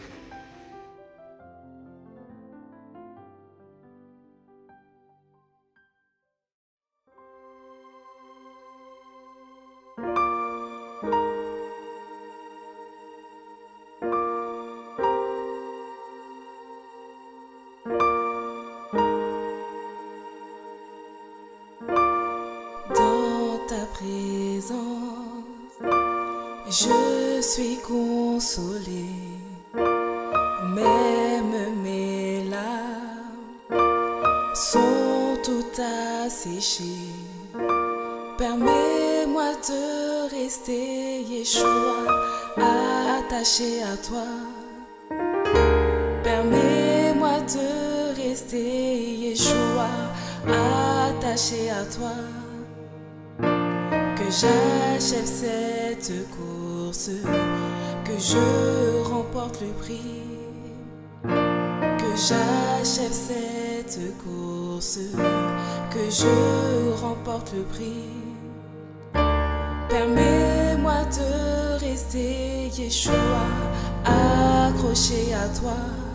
Je suis consolé, même mes larmes sont toutes asséchées. Permets-moi de rester, Yeshua, attaché à toi. Permets-moi de rester, Yeshua, attaché à toi. Que j'achève cette course, que je remporte le prix. Que j'achève cette course, que je remporte le prix. Permets-moi de rester, Yeshua, accroché à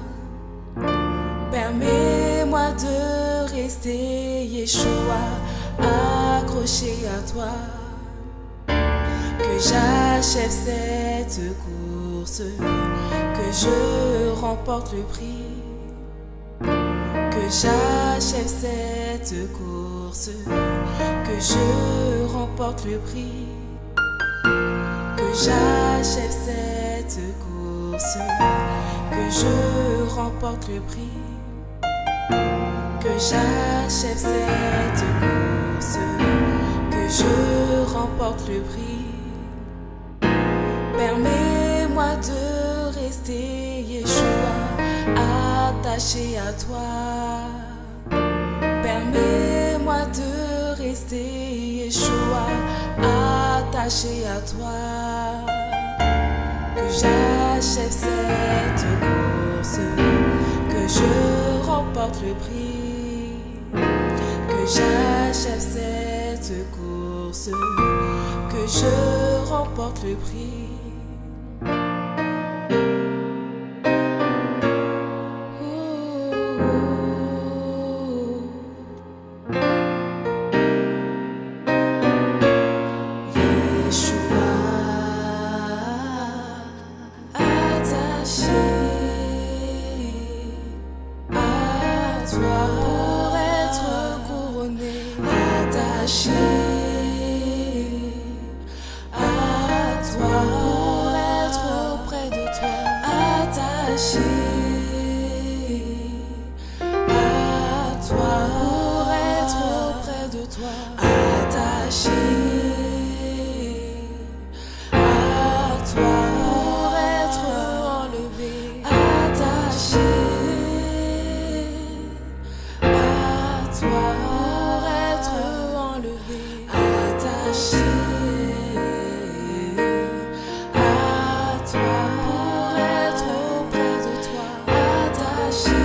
toi. Permets-moi de rester, Yeshua, accroché à toi, que j'achève cette course, que je remporte le prix, que j'achève cette course, que je remporte le prix, que j'achève cette course, que je remporte le prix, que j'achève cette course, que je remporte le prix. Permets-moi de rester, Yeshua, attaché à toi. Permets-moi de rester, Yeshua, attaché à toi. Que j'achève cette course, que je remporte le prix, que j'achève cette course, que je remporte le prix. Pour être couronné, attaché à toi, pour être auprès de toi, attaché à toi, pour être auprès de toi, attaché à toi, pour être enlevé, attaché pour être enlevé, attaché à toi, pour être auprès de toi, attaché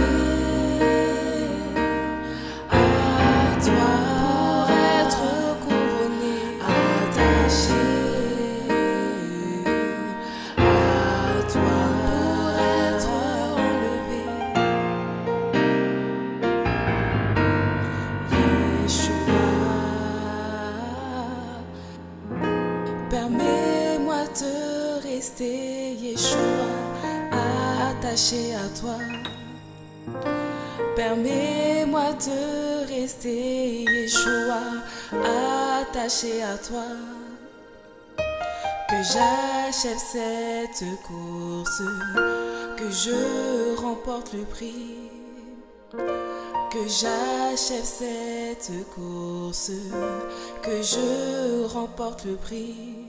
à toi, pour être couronné, attaché à toi, pour être enlevé. Permets-moi de rester, Yeshua, attaché à toi. Permets-moi de rester, Yeshua, attaché à toi. Que j'achève cette course, que je remporte le prix, que j'achève cette course, que je remporte le prix.